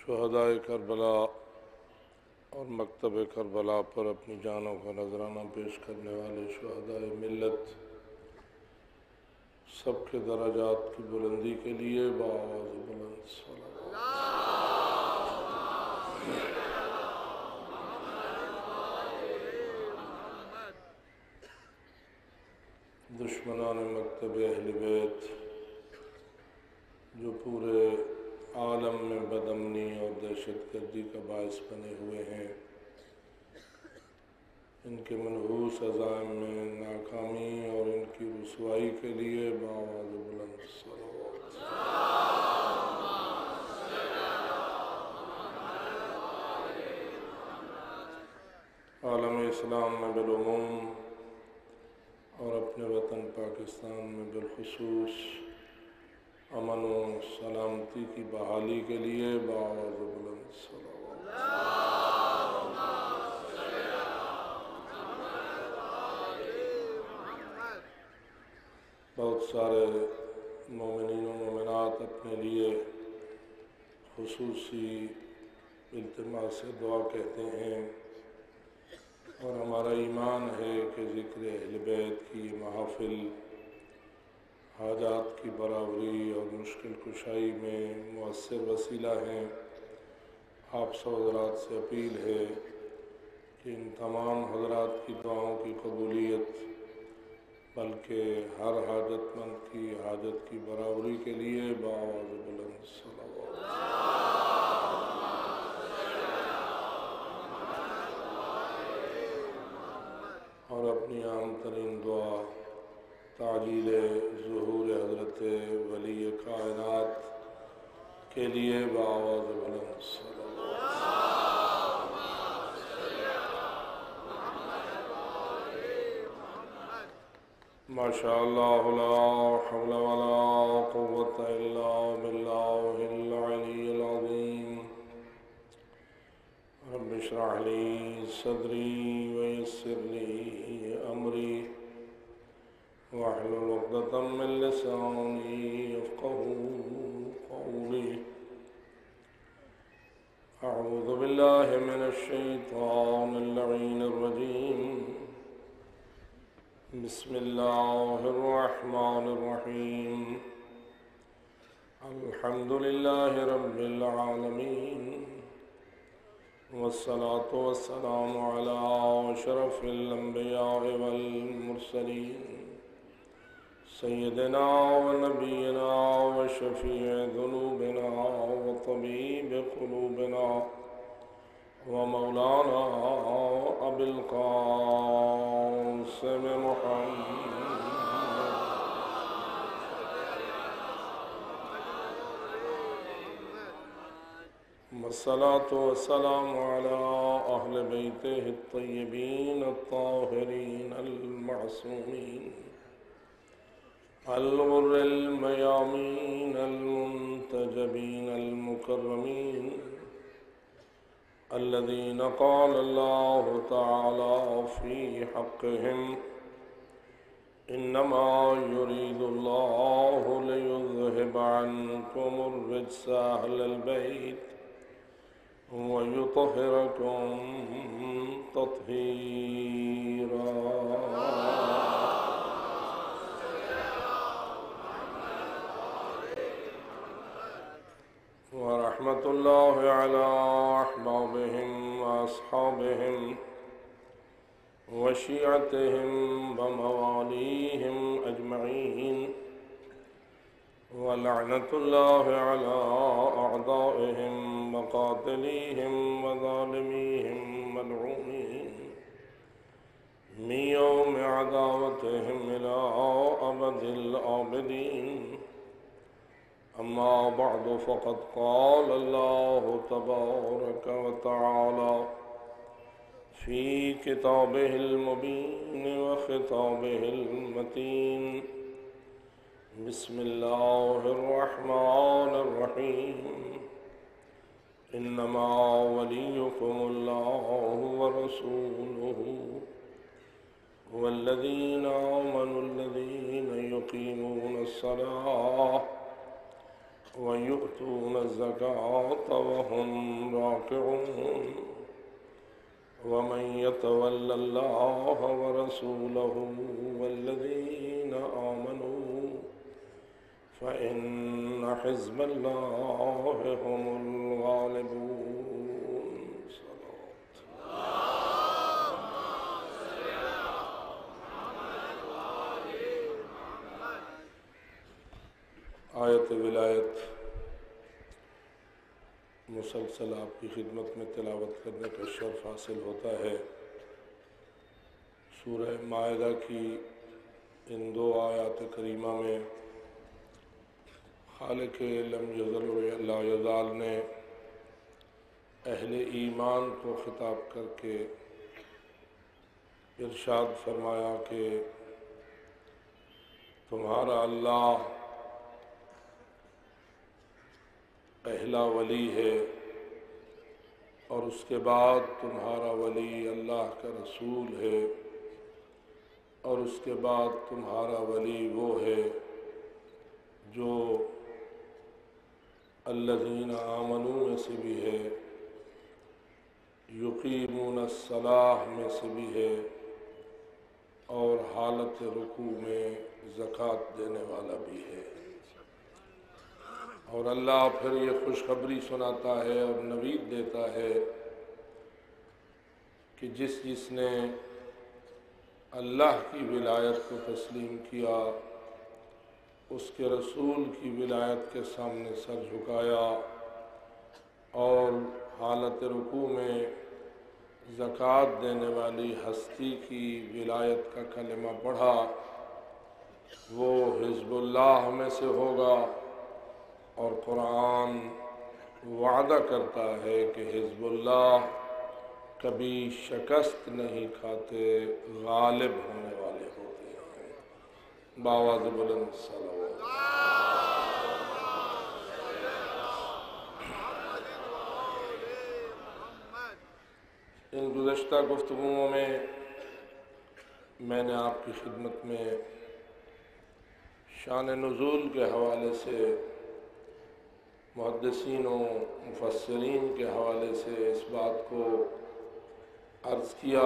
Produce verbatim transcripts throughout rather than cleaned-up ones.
شہدائے کربلا اور مکتب کربلا پر اپنی جانوں کا نذرانہ پیش کرنے والے شہدائے ملت سب کے درجات کی بلندی کے لیے بآواز بلند صلوات۔ دشمنان مکتب اہل بیت جو پورے عالم میں بدامنی اور دہشت گردی کا باعث بنے ہوئے ہیں، ان کے منحوس عزائم میں ناکامی اور ان کی رسوائی کے لیے بآواز بلند صلوات۔ عالم اسلام میں بالعموم اور اپنے وطن پاکستان میں بالخصوص امن و سلامتی کی بحالی کے لیے بآواز بلند صلوات۔ بہت سارے مومنین و مومنات اپنے لیے خصوصی التماس سے دعا کہتے ہیں، اور ہمارا ایمان ہے کہ ذکر اہل بیت کی محافل حاجات کی برابری اور مشکل کشائی میں مؤثر وسیلہ ہیں۔ آپ سب حضرات سے اپیل ہے کہ ان تمام حضرات کی دعاؤں کی قبولیت بلکہ ہر حاجت مند کی حاجت کی برابری کے لیے بآواز بلند صلوات۔ اور اپنی عام ترین دعا تعجیل ظہور حضرت ولی کائنات کے لیے بآواز بلند صلوات۔ ماشاء اللہ لا حول ولا قوة الا باللہ العلی العظیم۔ رب اشرح لی صدری ویسر لی امری واحلل عقدۃ من لسانی یفقهوا قولی۔ اعوذ باللہ من الشیطان اللعین الرجیم۔ بسم اللہ الرحمن الرحیم۔ الحمد للہ رب العالمین، والصلاة والسلام علی اشرف الانبیاء والمرسلین، سیدنا و نبینا و شفیع ذنوبنا و طبیب قلوبنا و مولانا ابی القاسم محمد والصلاة والسلام على أهل بيته الطيبين الطاهرين المعصومين الغر الميامين المنتجبين المكرمين الذين قال الله تعالى في حقهم إنما يريد الله ليذهب عنكم الرجس أهل البيت وَيُطَهِّرَكُمْ تَطْهِيرًا۔ ورحمة الله على أحبابهم وأصحابهم وشيعتهم ومواليهم أجمعين، ولعنة الله على أعدائهم وقاتليهم وظالميهم ملعونين من يوم عداوتهم إلى أبد الآبدين. أما بعد، فقد قال الله تبارك وتعالى في كتابه المبين وخطابه المتين: بسم الله الرحمن الرحيم. إنما وليكم الله ورسوله والذين آمنوا الذين يقيمون الصلاة ويؤتون يؤتون الزكاة وهم راكعون ومن يتول الله ورسوله والذين آمنوا فإن حزب الله هم الغالبون. آیت ولایت مسلسل آپ کی خدمت میں تلاوت کرنے کا شرف حاصل ہوتا ہے۔ سورہ مائدہ کی ان دو آیات کریمہ میں خالق لم یزل و لا یزال نے اہل ایمان کو خطاب کر کے ارشاد فرمایا کہ تمہارا اللہ پہلا ولی ہے، اور اس کے بعد تمہارا ولی اللہ کا رسول ہے، اور اس کے بعد تمہارا ولی وہ ہے جو الذین آمنوا میں سے بھی ہے، یقیمون الصلاۃ میں سے بھی ہے، اور حالت رکوع میں زکوٰۃ دینے والا بھی ہے۔ اور اللہ پھر یہ خوشخبری سناتا ہے اور نوید دیتا ہے کہ جس جس نے اللہ کی ولایت کو تسلیم کیا، اس کے رسول کی ولایت کے سامنے سر جھکایا اور حالت رکوع میں زکوٰۃ دینے والی ہستی کی ولایت کا کلمہ پڑھا، وہ حزب اللہ میں سے ہوگا۔ اور قرآن وعدہ کرتا ہے کہ حزب اللہ کبھی شکست نہیں کھاتے، غالب ہونے والے ہوتے ہیں۔ بآواز بلند صلوات۔ ان گزشتہ گفتگوؤں میں میں نے آپ کی خدمت میں شان نزول کے حوالے سے، محدثین و مفسرین کے حوالے سے اس بات کو عرض کیا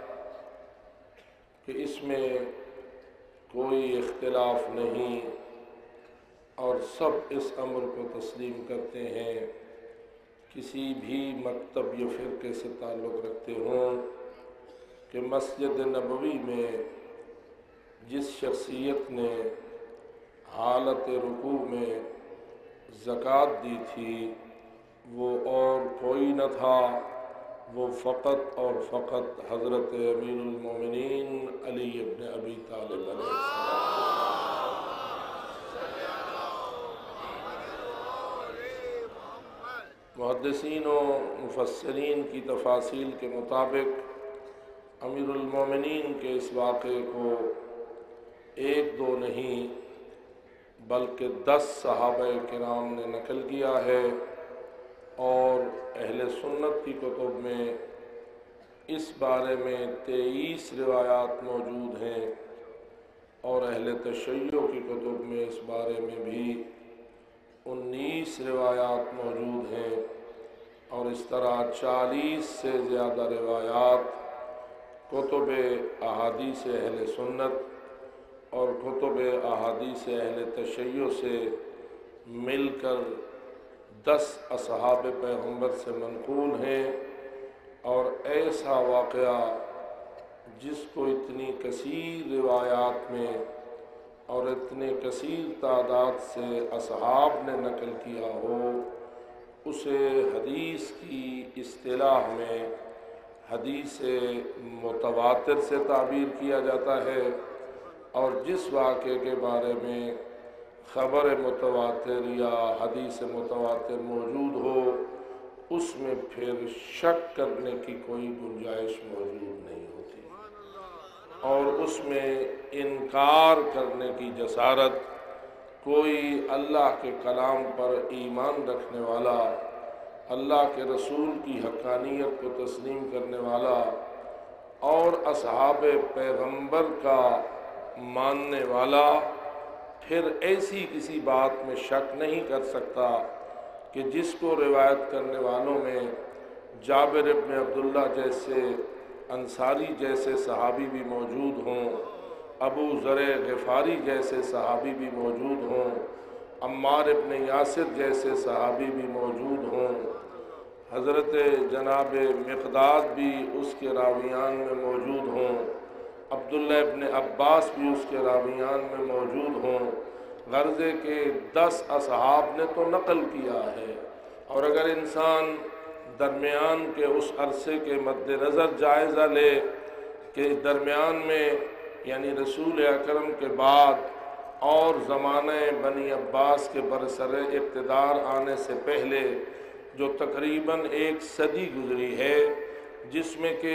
کہ اس میں کوئی اختلاف نہیں، اور سب اس امر کو تسلیم کرتے ہیں، کسی بھی مکتب یا فرقے سے تعلق رکھتے ہوں، کہ مسجد نبوی میں جس شخصیت نے حالت رکوع میں زکوٰۃ دی تھی وہ اور کوئی نہ تھا، وہ فقط اور فقط حضرت امیر المومنین علی ابن ابی طالب علیہ السلام۔ محدثین و مفسرین کی تفاصیل کے مطابق امیر المومنین کے اس واقعے کو ایک دو نہیں بلکہ دس صحابہ کرام نے نقل کیا ہے، اور اہل سنت کی کتب میں اس بارے میں تیئیس روایات موجود ہیں، اور اہل تشیع کی کتب میں اس بارے میں بھی انیس روایات موجود ہیں، اور اس طرح چالیس سے زیادہ روایات کتب احادیث اہل سنت اور کتب احادیث اہل تشیع سے مل کر دس اصحاب پیغمبر سے منقول ہیں، اور ایسا واقعہ جس کو اتنی کثیر روایات میں اور اتنے کثیر تعداد سے اصحاب نے نقل کیا ہو، اسے حدیث کی اصطلاح میں حدیث متواتر سے تعبیر کیا جاتا ہے، اور جس واقعے کے بارے میں خبر متواتر یا حدیث متواتر موجود ہو، اس میں پھر شک کرنے کی کوئی گنجائش موجود نہیں ہوتی، اور اس میں انکار کرنے کی جسارت کوئی اللہ کے کلام پر ایمان رکھنے والا، اللہ کے رسول کی حقانیت کو تسلیم کرنے والا اور اصحاب پیغمبر کا ماننے والا پھر ایسی کسی بات میں شک نہیں کر سکتا کہ جس کو روایت کرنے والوں میں جابر ابن عبداللہ جیسے انصاری جیسے صحابی بھی موجود ہوں، ابو ذر غفاری جیسے صحابی بھی موجود ہوں، عمار ابن یاسر جیسے صحابی بھی موجود ہوں، حضرت جناب مقداد بھی اس کے راویان میں موجود ہوں، عبداللہ ابن عباس بھی اس کے راویان میں موجود ہوں، غرضے کے دس اصحاب نے تو نقل کیا ہے۔ اور اگر انسان درمیان کے اس عرصے کے مد نظر جائزہ لے کہ درمیان میں یعنی رسول اکرم کے بعد اور زمانہ بنی عباس کے برسر اقتدار آنے سے پہلے جو تقریباً ایک صدی گزری ہے، جس میں کہ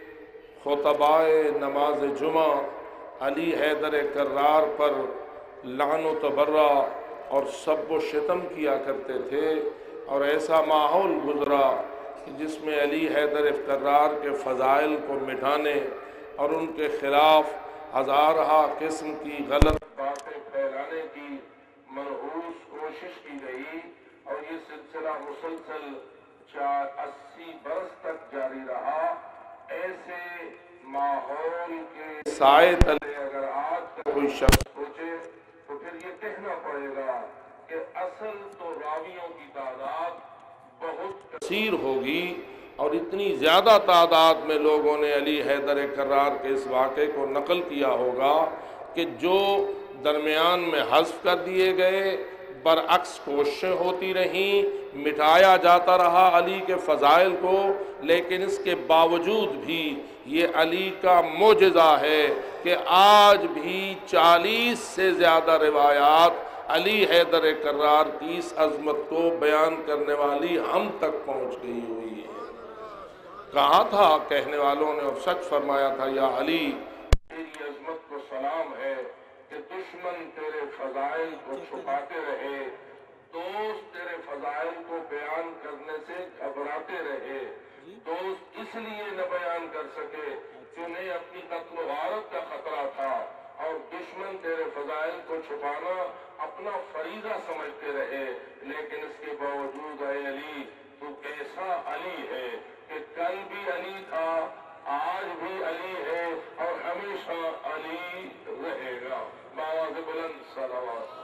خطبائے نماز جمعہ علی حیدر کرار پر لعن و تبرہ اور سب و شتم کیا کرتے تھے، اور ایسا ماحول گزرا کہ جس میں علی حیدر کرار کے فضائل کو مٹانے اور ان کے خلاف ہزارہ قسم کی غلط باتیں پھیلانے کی منحوس کوشش کی گئی، اور یہ سلسلہ مسلسل چار اسی برس تک جاری رہا۔ ایسے ماحول کے سائے تلے اگر آج کا کوئی شخص سوچے تو پھر یہ کہنا پڑے گا کہ اصل تو راویوں کی تعداد بہت کثیر ہوگی، اور اتنی زیادہ تعداد میں لوگوں نے علی حیدر کرار کے اس واقعے کو نقل کیا ہوگا کہ جو درمیان میں حذف کر دیے گئے، برعکس کوششیں ہوتی رہیں، مٹایا جاتا رہا علی کے فضائل کو، لیکن اس کے باوجود بھی یہ علی کا معجزہ ہے کہ آج بھی چالیس سے زیادہ روایات علی حیدر کرار کی اس عظمت کو بیان کرنے والی ہم تک پہنچ گئی ہوئی ہے۔ کہا تھا کہنے والوں نے اور سچ فرمایا تھا، یا علی تیری عظمت کو سلام ہے کہ دشمن تیرے فضائل کو چھپاتے رہے، دوست تیرے فضائل کو بیان کرنے سے گھبراتے رہے، دوست اس لیے نہ بیان کر سکے کہ انہیں اپنی قتل و غارت کا خطرہ تھا، اور دشمن تیرے فضائل کو چھپانا اپنا فریضہ سمجھتے رہے، لیکن اس کے باوجود اے علی تو ایسا علی ہے کہ کل بھی علی تھا، آج بھی علی ہے، اور ہمیشہ علی رہے گا۔ باواز بلند صلوات۔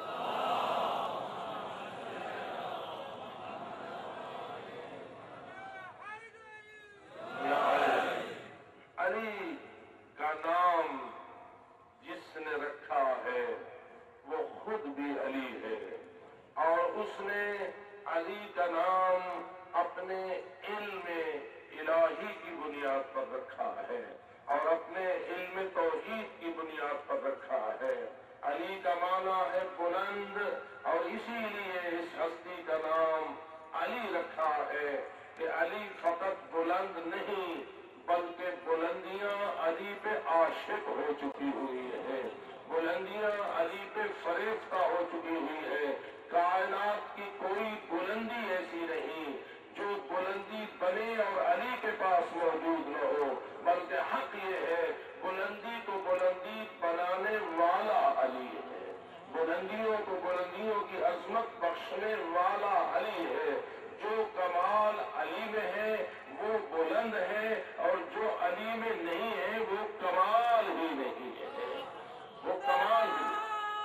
علی کا نام جس نے رکھا ہے وہ خود بھی علی ہے، اور اس نے علی کا نام اپنے علم الہی کی بنیاد پر رکھا ہے اور اپنے علم توحید کی بنیاد پر رکھا ہے۔ علی کا معنی ہے بلند، اور اسی لیے اس ہستی کا نام علی رکھا ہے کہ علی فقط بلند نہیں بلکہ بلندیاں علی پہ عاشق ہو چکی ہوئی ہے، بلندیاں علی پہ فریفتہ ہو چکی ہوئی ہے۔ کائنات کی کوئی بلندی ایسی نہیں جو بلندی بنے اور علی کے پاس موجود نہ ہو، بلکہ حق یہ ہے بلندی تو بلندی بنانے والا علی ہے، بلندیوں کو بلندیوں کی عظمت بخشنے والا علی ہے۔ جو کمال علی میں ہے وہ بلند ہے، اور جو علی میں نہیں ہے وہ کمال ہی نہیں ہے، وہ کمال ہی نہیں۔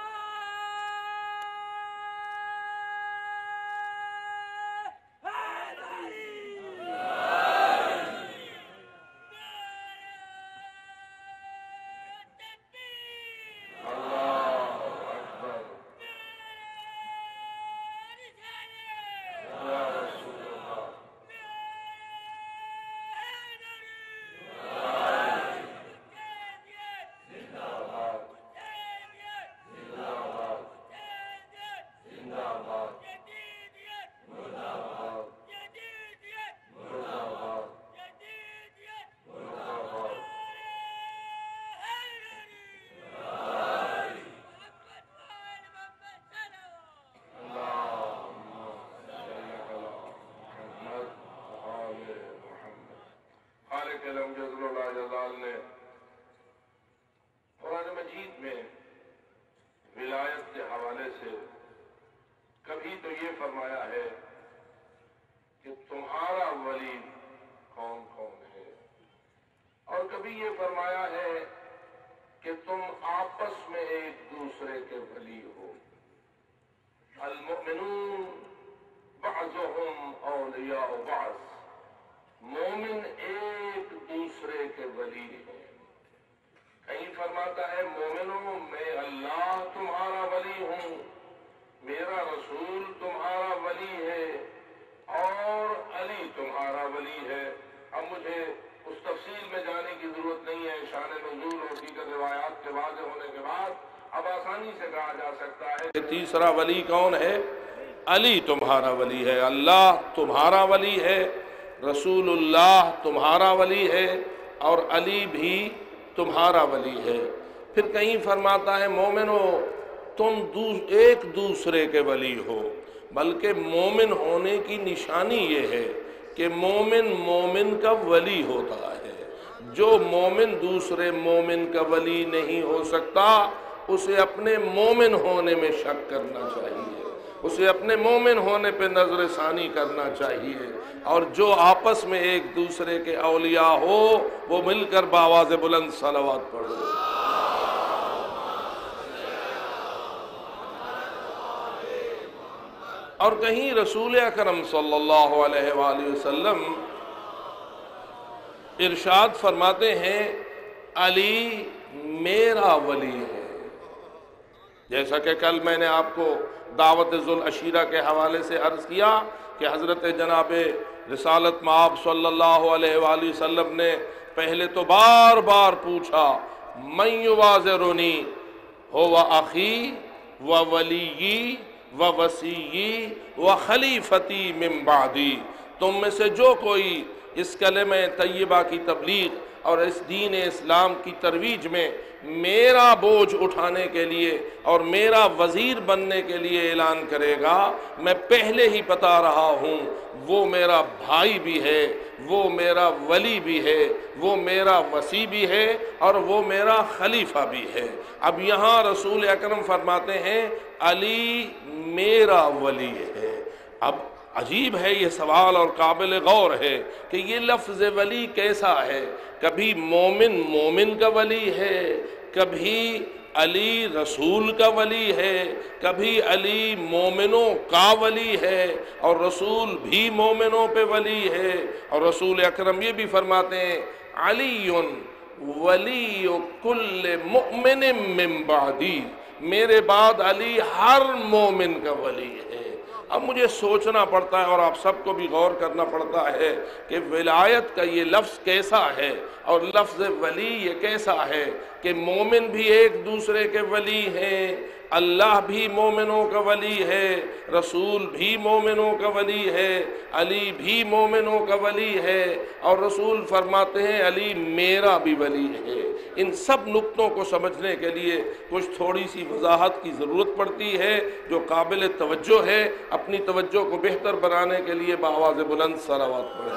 نے قرآن مجید میں ولایت کے حوالے سے کبھی تو یہ فرمایا ہے کہ تمہارا ولی کون کون ہے، اور کبھی یہ فرمایا ہے کہ تم آپس میں ایک دوسرے کے ولی ہو۔ المؤمنون بعضهم اولیاء بعض، مومن ایک دوسرے کے ولی ہیں۔ کہیں فرماتا ہے مومنوں میں اللہ تمہارا ولی ہوں، میرا رسول تمہارا ولی ہے، اور علی تمہارا ولی ہے۔ اب مجھے اس تفصیل میں جانے کی ضرورت نہیں ہے، شان نزول اور دیگر روایات کے واضح ہونے کے بعد اب آسانی سے کہا جا سکتا ہے کہ تیسرا ولی کون ہے؟ علی تمہارا ولی ہے، اللہ تمہارا ولی ہے، رسول اللہ تمہارا ولی ہے، اور علی بھی تمہارا ولی ہے۔ پھر کہیں فرماتا ہے مومنو تم ایک دوسرے کے ولی ہو، بلکہ مومن ہونے کی نشانی یہ ہے کہ مومن مومن کا ولی ہوتا ہے۔ جو مومن دوسرے مومن کا ولی نہیں ہو سکتا اسے اپنے مومن ہونے میں شک کرنا چاہیے، اسے اپنے مومن ہونے پہ نظر ثانی کرنا چاہیے، اور جو آپس میں ایک دوسرے کے اولیاء ہو وہ مل کر بآواز بلند صلوات پڑھو۔ اور کہیں رسول اکرم صلی اللہ علیہ وآلہ وسلم ارشاد فرماتے ہیں علی میرا ولی ہے۔ جیسا کہ کل میں نے آپ کو دعوت ذوالعشیرہ کے حوالے سے عرض کیا کہ حضرت جناب رسالت مآب صلی اللہ علیہ وآلہ وسلم نے پہلے تو بار بار پوچھا من یوازرنی هو اخی و ولی و وصی و خلیفتی من بعدی، تم میں سے جو کوئی اس کلمہ طیبہ کی تبلیغ اور اس دین اسلام کی ترویج میں میرا بوجھ اٹھانے کے لیے اور میرا وزیر بننے کے لیے اعلان کرے گا، میں پہلے ہی بتا رہا ہوں وہ میرا بھائی بھی ہے، وہ میرا ولی بھی ہے، وہ میرا وصی بھی ہے، اور وہ میرا خلیفہ بھی ہے۔ اب یہاں رسول اکرم فرماتے ہیں علی میرا ولی ہے۔ اب عجیب ہے یہ سوال اور قابل غور ہے کہ یہ لفظ ولی کیسا ہے؟ کبھی مومن مومن کا ولی ہے، کبھی علی رسول کا ولی ہے، کبھی علی مومنوں کا ولی ہے، اور رسول بھی مومنوں پہ ولی ہے۔ اور رسول اکرم یہ بھی فرماتے ہیں علی ولی کل مؤمن من بعدی، میرے بعد علی ہر مومن کا ولی ہے۔ اب مجھے سوچنا پڑتا ہے اور آپ سب کو بھی غور کرنا پڑتا ہے کہ ولایت کا یہ لفظ کیسا ہے اور لفظ ولی یہ کیسا ہے کہ مومن بھی ایک دوسرے کے ولی ہیں، اللہ بھی مومنوں کا ولی ہے، رسول بھی مومنوں کا ولی ہے، علی بھی مومنوں کا ولی ہے، اور رسول فرماتے ہیں علی میرا بھی ولی ہے۔ ان سب نقطوں کو سمجھنے کے لیے کچھ تھوڑی سی وضاحت کی ضرورت پڑتی ہے جو قابل توجہ ہے۔ اپنی توجہ کو بہتر بنانے کے لیے بآواز بلند صلوات پڑھیں۔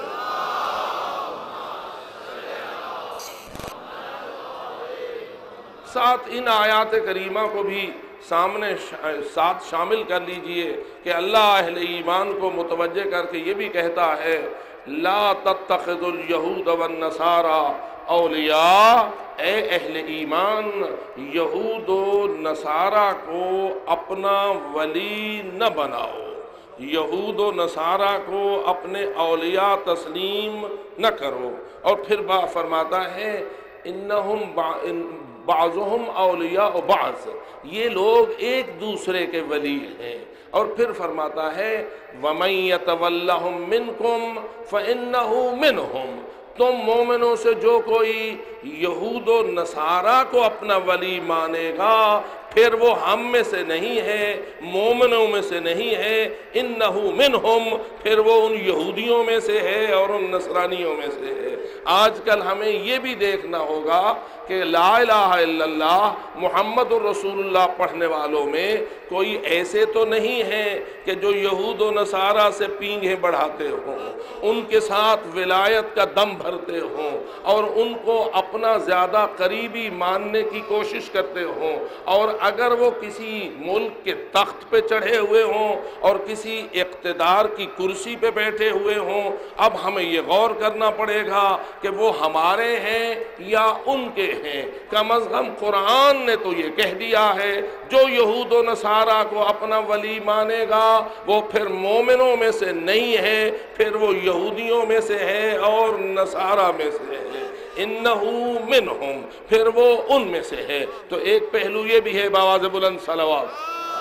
ساتھ ان آیات کریمہ کو بھی سامنے ساتھ شامل کر لیجئے کہ اللہ اہل ایمان کو متوجہ کر کے یہ بھی کہتا ہے لا تتخذوا اليہود والنصارى اولیاء، اے اہل ایمان یہود و نصارہ کو اپنا ولی نہ بناؤ، یہود و نصارہ کو اپنے اولیاء تسلیم نہ کرو۔ اور پھر با فرماتا ہے انہم بعضهم اولیاء بعض، یہ لوگ ایک دوسرے کے ولی ہیں۔ اور پھر فرماتا ہے وَمَن يَتَوَلَّهُم مِّنكُمْ فَإِنَّهُ مِنْهُمْ، تم مومنوں سے جو کوئی یہود و نصارہ کو اپنا ولی مانے گا پھر وہ ہم میں سے نہیں ہے، مومنوں میں سے نہیں ہے، انہو منہم، پھر وہ ان یہودیوں میں سے ہے اور ان نصرانیوں میں سے ہے۔ آج کل ہمیں یہ بھی دیکھنا ہوگا کہ لا الہ الا اللہ محمد الرسول اللہ پڑھنے والوں میں کوئی ایسے تو نہیں ہیں کہ جو یہود و نصارہ سے پینگیں بڑھاتے ہوں، ان کے ساتھ ولایت کا دم بھرتے ہوں اور ان کو اپنا زیادہ قریبی ماننے کی کوشش کرتے ہوں، اور اگر وہ کسی ملک کے تخت پہ چڑھے ہوئے ہوں اور کسی اقتدار کی کرسی پہ بیٹھے ہوئے ہوں، اب ہمیں یہ غور کرنا پڑے گا کہ وہ ہمارے ہیں یا ان کے ہیں۔ کم از کم قرآن نے تو یہ کہہ دیا ہے جو یہود و نصارہ کو اپنا ولی مانے گا وہ پھر مومنوں میں سے نہیں ہے، پھر وہ یہودیوں میں سے ہے اور نصارہ میں سے ہے، انہو منہم، پھر وہ ان میں سے ہے۔ تو ایک پہلو یہ بھی ہے بآواز بلند صلوات۔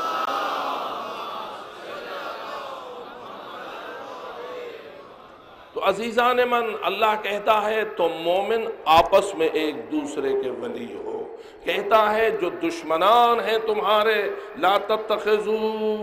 تو عزیزان من، اللہ کہتا ہے تم مومن آپس میں ایک دوسرے کے ولی ہو، کہتا ہے جو دشمنان ہیں تمہارے، لا تتخذوا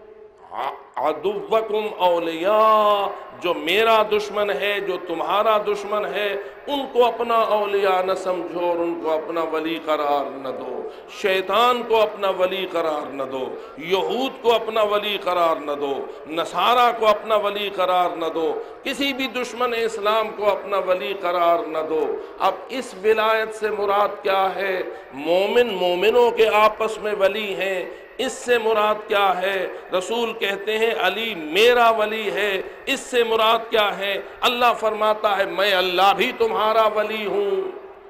عدوکم اولیاء، جو میرا دشمن ہے، جو تمہارا دشمن ہے، ان کو اپنا اولیاء نہ سمجھو اور ان کو اپنا ولی قرار نہ دو، شیطان کو اپنا ولی قرار نہ دو، یہود کو اپنا ولی قرار نہ دو، نصارہ کو اپنا ولی قرار نہ دو، کسی بھی دشمن اسلام کو اپنا ولی قرار نہ دو۔ اب اس ولایت سے مراد کیا ہے؟ مومن مومنوں کے آپس میں ولی ہیں، اس سے مراد کیا ہے؟ رسول کہتے ہیں علی میرا ولی ہے، اس سے مراد کیا ہے؟ اللہ فرماتا ہے میں اللہ بھی تمہارا ولی ہوں۔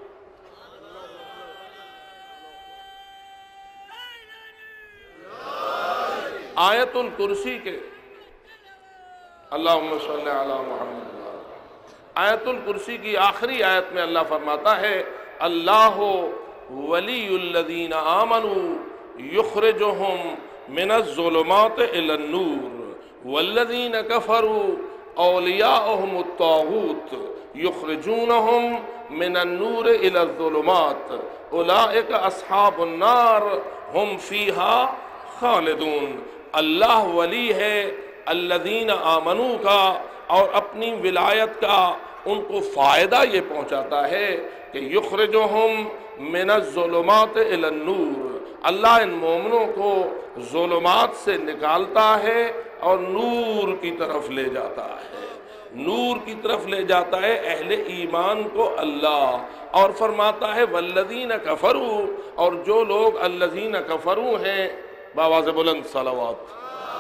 آیت الکرسی کے اللہم صلی علی محمد، آیت الکرسی کی آخری آیت میں اللہ فرماتا ہے اللہ ولی الذین آمنوا یخرجہم من الظلمات الی النور والذین کفروا اولیاءہم الطاغوت یخرجونہم من النور الی الظلمات اولئک اصحاب النار ہم فیہا خالدون۔ اللہ ولی ہے الذین آمنوا کا، اور اپنی ولایت کا ان کو فائدہ یہ پہنچاتا ہے کہ یخرجہم من الظلمات الی النور، اللہ ان مومنوں کو ظلمات سے نکالتا ہے اور نور کی طرف لے جاتا ہے، نور کی طرف لے جاتا ہے اہل ایمان کو اللہ، اور فرماتا ہے والذین کفروا، اور جو لوگ الذین کفروا ہیں، بآواز بلند صلوات۔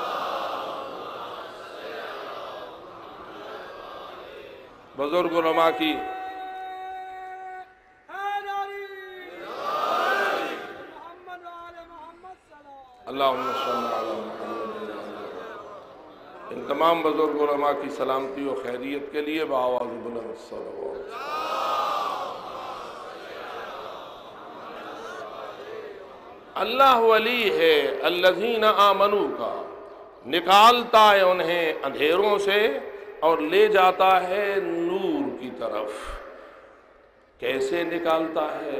بزرگ علماء کی اللہم صلی علی محمد، ان تمام بزرگ علماء کی سلامتی و خیریت کے لیے بآواز بلند صلوات۔ اللہ ولی ہے الذین آمنوا کا، نکالتا ہے انہیں اندھیروں سے اور لے جاتا ہے نور کی طرف۔ کیسے نکالتا ہے؟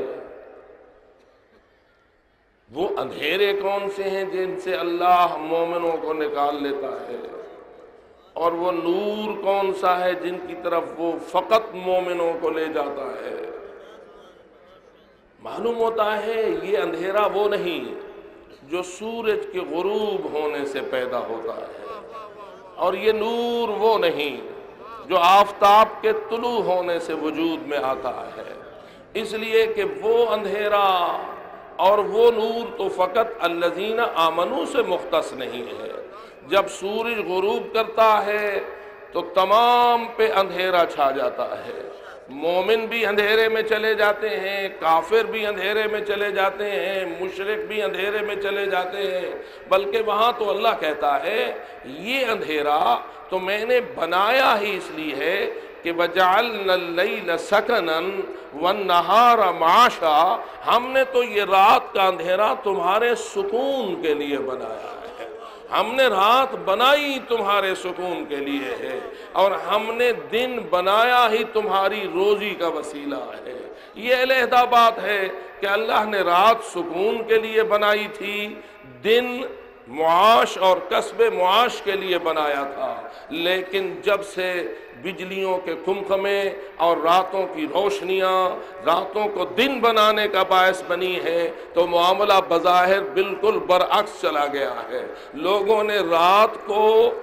وہ اندھیرے کون سے ہیں جن سے اللہ مومنوں کو نکال لیتا ہے، اور وہ نور کون سا ہے جن کی طرف وہ فقط مومنوں کو لے جاتا ہے؟ معلوم ہوتا ہے یہ اندھیرا وہ نہیں جو سورج کے غروب ہونے سے پیدا ہوتا ہے، اور یہ نور وہ نہیں جو آفتاب کے طلوع ہونے سے وجود میں آتا ہے، اس لیے کہ وہ اندھیرا اور وہ نور تو فقط الذین آمنوا سے مختص نہیں ہے۔ جب سورج غروب کرتا ہے تو تمام پہ اندھیرا چھا جاتا ہے، مومن بھی اندھیرے میں چلے جاتے ہیں، کافر بھی اندھیرے میں چلے جاتے ہیں، مشرک بھی اندھیرے میں چلے جاتے ہیں، بلکہ وہاں تو اللہ کہتا ہے یہ اندھیرا تو میں نے بنایا ہی اس لیے ہے کہ وَجَعَلْنَا اللَّيْلَ سَكَنًا وَالنَّهَارَ مَعَاشًا، ہم نے تو یہ رات کا اندھیرا تمہارے سکون کے لیے بنایا ہے، ہم نے رات بنائی تمہارے سکون کے لیے ہے، اور ہم نے دن بنایا ہی تمہاری روزی کا وسیلہ ہے۔ یہ علیحدہ بات ہے کہ اللہ نے رات سکون کے لیے بنائی تھی، دن معاش اور کسب معاش کے لیے بنایا تھا، لیکن جب سے بجلیوں کے کھمکھمے اور راتوں کی روشنیاں راتوں کو دن بنانے کا باعث بنی ہے تو معاملہ بظاہر بالکل برعکس چلا گیا ہے۔ لوگوں نے رات کو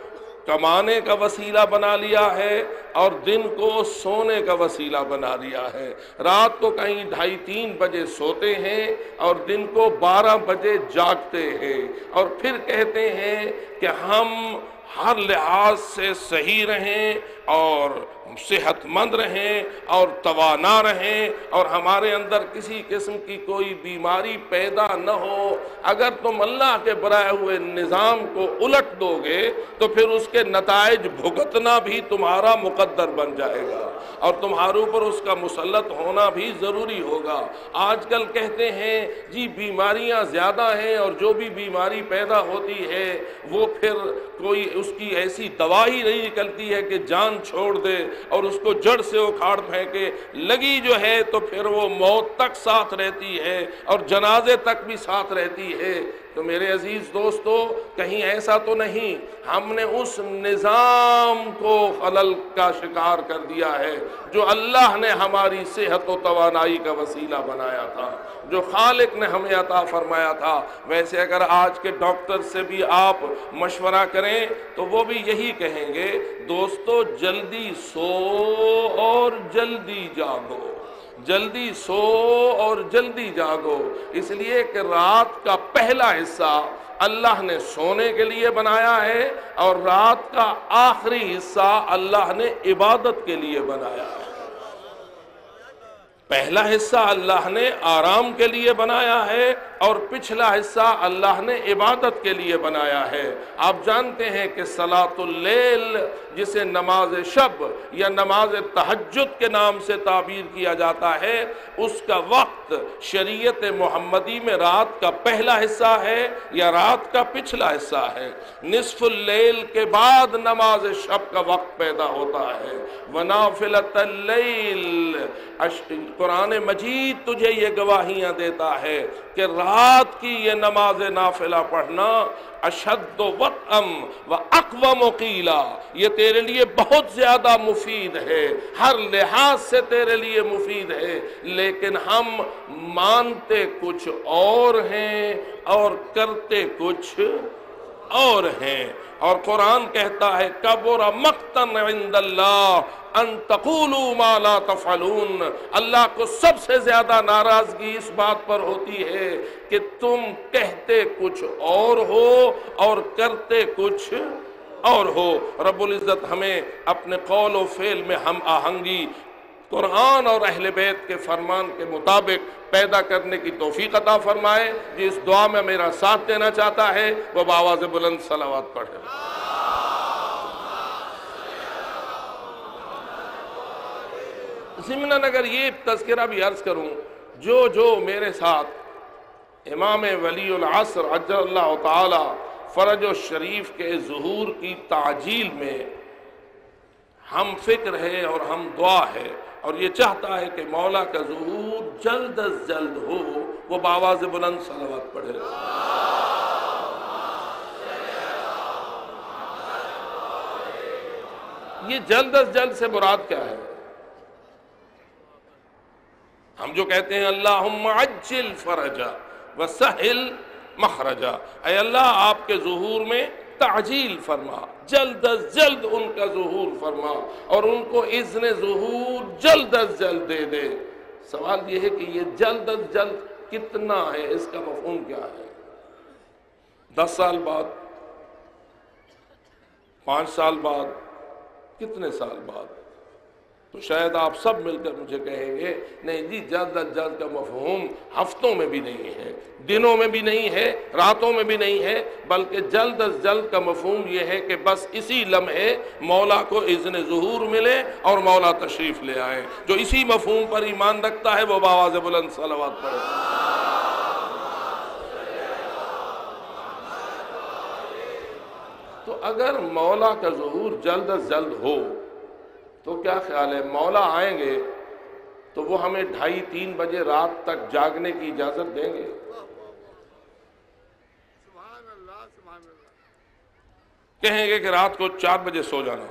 کمانے کا وسیلہ بنا لیا ہے اور دن کو سونے کا وسیلہ بنا لیا ہے۔ رات کو کہیں ڈھائی تین بجے سوتے ہیں اور دن کو بارہ بجے جاگتے ہیں، اور پھر کہتے ہیں کہ ہم ہر لحاظ سے صحیح رہیں اور صحت مند رہیں اور توانا رہیں اور ہمارے اندر کسی قسم کی کوئی بیماری پیدا نہ ہو۔ اگر تم اللہ کے بنائے ہوئے نظام کو الٹ دو گے تو پھر اس کے نتائج بھگتنا بھی تمہارا مقدر بن جائے گا اور تمہارے اوپر اس کا مسلط ہونا بھی ضروری ہوگا۔ آج کل کہتے ہیں جی بیماریاں زیادہ ہیں اور جو بھی بیماری پیدا ہوتی ہے وہ پھر کوئی اس کی ایسی دوا ہی نہیں نکلتی ہے کہ جان چھوڑ دے اور اس کو جڑ سے اکھاڑ پھینکے، لگی جو ہے تو پھر وہ موت تک ساتھ رہتی ہے اور جنازے تک بھی ساتھ رہتی ہے۔ تو میرے عزیز دوستو، کہیں ایسا تو نہیں ہم نے اس نظام کو خلل کا شکار کر دیا ہے جو اللہ نے ہماری صحت و توانائی کا وسیلہ بنایا تھا، جو خالق نے ہمیں عطا فرمایا تھا۔ ویسے اگر آج کے ڈاکٹر سے بھی آپ مشورہ کریں تو وہ بھی یہی کہیں گے دوستو جلدی سو اور جلدی جاگو، جلدی سو اور جلدی جاگو، اس لیے کہ رات کا پہلا حصہ اللہ نے سونے کے لیے بنایا ہے اور رات کا آخری حصہ اللہ نے عبادت کے لیے بنایا ہے۔ پہلا حصہ اللہ نے آرام کے لیے بنایا ہے اور پچھلا حصہ اللہ نے عبادت کے لیے بنایا ہے۔ آپ جانتے ہیں کہ صلاۃ اللیل جسے نماز شب یا نماز تہجد کے نام سے تعبیر کیا جاتا ہے، اس کا وقت شریعت محمدی میں رات کا پہلا حصہ ہے یا رات کا پچھلا حصہ ہے۔ نصف اللیل کے بعد نماز شب کا وقت پیدا ہوتا ہے۔ وَنَافِلَةَ اللَّيْلِ، قرآن مجید تجھے یہ گواہیاں دیتا ہے کہ رات کی یہ نماز نافلہ پڑھنا اشد وطئم و اقوم قیلا، یہ تیرے لیے بہت زیادہ مفید ہے، ہر لحاظ سے تیرے لیے مفید ہے، لیکن ہم مانتے کچھ اور ہیں اور کرتے کچھ اور ہیں۔ اور قرآن کہتا ہے کبر مقتا عند اللہ ان تقولوا ما لا تفعلون، اللہ کو سب سے زیادہ ناراضگی اس بات پر ہوتی ہے کہ تم کہتے کچھ اور ہو اور کرتے کچھ اور ہو۔ رب العزت ہمیں اپنے قول و فعل میں ہم آہنگی قرآن اور اہل بیت کے فرمان کے مطابق پیدا کرنے کی توفیق عطا فرمائے۔ جس دعا میں میرا ساتھ دینا چاہتا ہے وہ بآواز بلند صلوات پڑھے۔ ضمناً اگر یہ تذکرہ بھی عرض کروں، جو جو میرے ساتھ امام ولی العصر عجل اللہ تعالی فرج و شریف کے ظہور کی تعجیل میں ہم فکر ہے اور ہم دعا ہے اور یہ چاہتا ہے کہ مولا کا ظہور جلد از جلد ہو، وہ بآواز بلند صلوات پڑھے۔ یہ جلد از جلد سے مراد کیا ہے؟ ہم جو کہتے ہیں اللہم عجل فرجا وسہل مخرجا، اے اللہ آپ کے ظہور میں تعجیل فرما، جلد از جلد ان کا ظہور فرما اور ان کو اذن ظہور جلد از جلد دے دے۔ سوال یہ ہے کہ یہ جلد از جلد کتنا ہے، اس کا مفہوم کیا ہے؟ دس سال بعد، پانچ سال بعد، کتنے سال بعد؟ تو شاید آپ سب مل کر مجھے کہیں گے نہیں جی جلد از جلد کا مفہوم ہفتوں میں بھی نہیں ہے، دنوں میں بھی نہیں ہے، راتوں میں بھی نہیں ہے، بلکہ جلد از جلد کا مفہوم یہ ہے کہ بس اسی لمحے مولا کو اذن ظہور ملے اور مولا تشریف لے آئے۔ جو اسی مفہوم پر ایمان رکھتا ہے وہ بآواز بلند صلوات پڑھے۔ تو اگر مولا کا ظہور جلد از جلد ہو تو کیا خیال ہے مولا آئیں گے تو وہ ہمیں ڈھائی تین بجے رات تک جاگنے کی اجازت دیں گے؟ کہیں گے کہ رات کو چار بجے سو جانا؟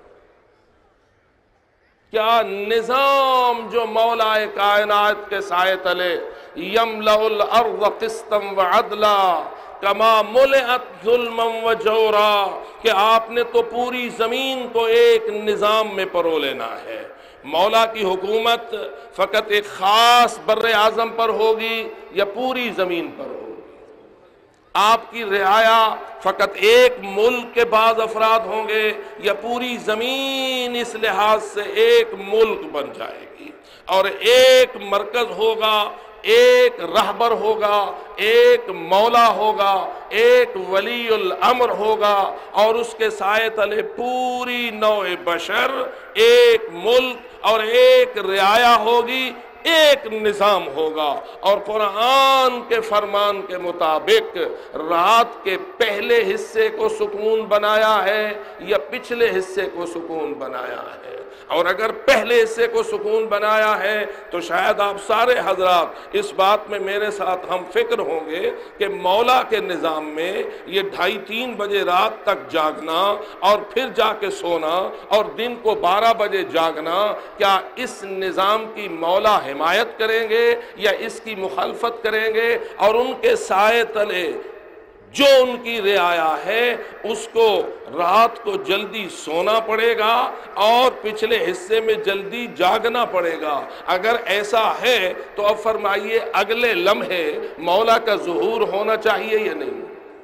کیا نظام جو مولا کائنات کے سائے تلے یملأ الارض قسطا وعدلا کما ملئت ظلما و جورا، کہ آپ نے تو پوری زمین کو ایک نظام میں پرو لینا ہے۔ مولا کی حکومت فقط ایک خاص بر اعظم پر ہوگی یا پوری زمین پر ہوگی؟ آپ کی رعایا فقط ایک ملک کے بعض افراد ہوں گے یا پوری زمین اس لحاظ سے ایک ملک بن جائے گی، اور ایک مرکز ہوگا، ایک رہبر ہوگا، ایک مولا ہوگا، ایک ولی الامر ہوگا، اور اس کے سائے تلے پوری نوع بشر، ایک ملک اور ایک رعایا ہوگی، ایک نظام ہوگا۔ اور قرآن کے فرمان کے مطابق رات کے پہلے حصے کو سکون بنایا ہے یا پچھلے حصے کو سکون بنایا ہے؟ اور اگر پہلے حصے کو سکون بنایا ہے تو شاید آپ سارے حضرات اس بات میں میرے ساتھ ہم فکر ہوں گے کہ مولا کے نظام میں یہ ڈھائی تین بجے رات تک جاگنا اور پھر جا کے سونا اور دن کو بارہ بجے جاگنا، کیا اس نظام کی مولا حمایت کریں گے یا اس کی مخالفت کریں گے؟ اور ان کے سائے تلے جو ان کی رعایا ہے اس کو رات کو جلدی سونا پڑے گا اور پچھلے حصے میں جلدی جاگنا پڑے گا۔ اگر ایسا ہے تو اب فرمائیے اگلے لمحے مولا کا ظہور ہونا چاہیے یا نہیں؟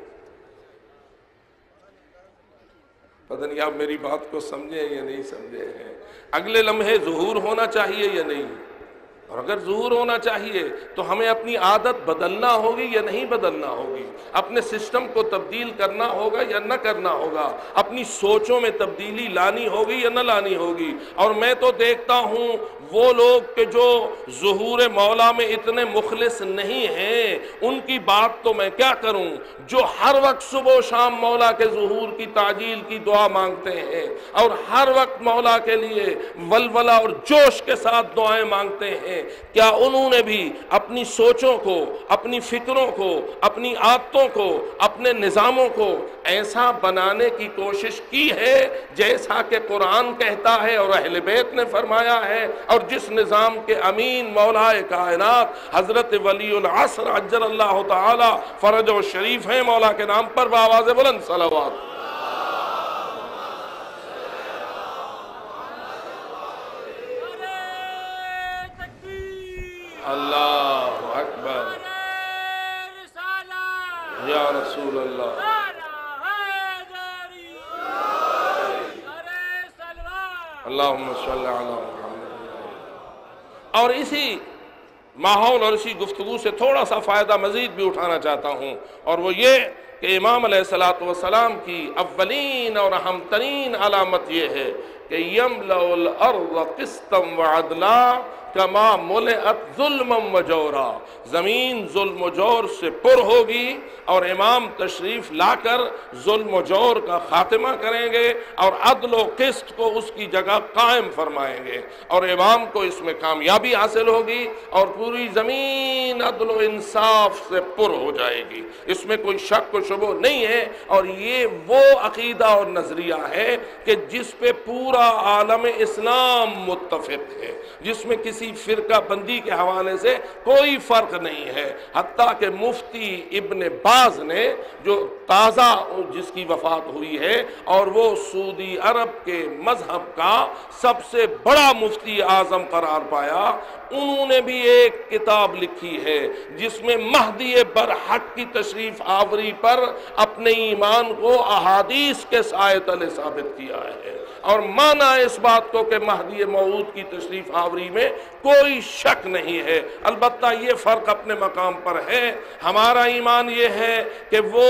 پتہ نہیں آپ میری بات کو سمجھے یا نہیں سمجھے ہیں؟ اگلے لمحے ظہور ہونا چاہیے یا نہیں؟ اور اگر ظہور ہونا چاہیے تو ہمیں اپنی عادت بدلنا ہوگی یا نہیں بدلنا ہوگی؟ اپنے سسٹم کو تبدیل کرنا ہوگا یا نہ کرنا ہوگا؟ اپنی سوچوں میں تبدیلی لانی ہوگی یا نہ لانی ہوگی؟ اور میں تو دیکھتا ہوں وہ لوگ کہ جو ظہور مولا میں اتنے مخلص نہیں ہیں، ان کی بات تو میں کیا کروں، جو ہر وقت صبح و شام مولا کے ظہور کی تعجیل کی دعا مانگتے ہیں اور ہر وقت مولا کے لیے ولولہ اور جوش کے ساتھ دعائیں مانگتے ہیں، کیا انہوں نے بھی اپنی سوچوں کو، اپنی فکروں کو، اپنی عادتوں کو، اپنے نظاموں کو ایسا بنانے کی کوشش کی ہے جیسا کہ قرآن کہتا ہے اور اہل بیت نے فرمایا ہے، اور جس نظام کے امین مولا کائنات حضرت ولی العصر عجل اللہ تعالی فرج و شریف ہیں، مولا کے نام پر بآواز بلند صلوات۔ اللہ اکبر، یا رسول اللہ، اللہم صلی علی محمد۔ اور اسی ماحول اور اسی گفتگو سے تھوڑا سا فائدہ مزید بھی اٹھانا چاہتا ہوں، اور وہ یہ کہ امام علیہ الصلوۃ والسلام کی اولین اور اہم ترین علامت یہ ہے کہ یملأ الارض قسطا وعدلا کما ملئت ظلما و جورا، زمین ظلم و جور سے پر ہوگی، اور امام تشریف لا کر ظلم و جور کا خاتمہ کریں گے اور عدل و قسط کو اس کی جگہ قائم فرمائیں گے، اور امام کو اس میں کامیابی حاصل ہوگی اور پوری زمین عدل و انصاف سے پر ہو جائے گی، اس میں کوئی شک و شبہ نہیں ہے۔ اور یہ وہ عقیدہ اور نظریہ ہے کہ جس پہ پورا عالم اسلام متفق ہے، جس میں کسی فرقہ بندی کے حوالے سے کوئی فرق نہیں ہے، حتیٰ کہ مفتی ابن باز نے جو تازہ جس کی وفات ہوئی ہے اور وہ سعودی عرب کے مذہب کا سب سے بڑا مفتی اعظم قرار پایا، انہوں نے بھی ایک کتاب لکھی ہے جس میں مہدی برحق کی تشریف آوری پر اپنے ایمان کو احادیث کے سائے تلے ثابت کیا ہے، اور مانا اس بات کو کہ مہدی موعود کی تشریف آوری میں کوئی شک نہیں ہے۔ البتہ یہ فرق اپنے مقام پر ہے، ہمارا ایمان یہ ہے کہ وہ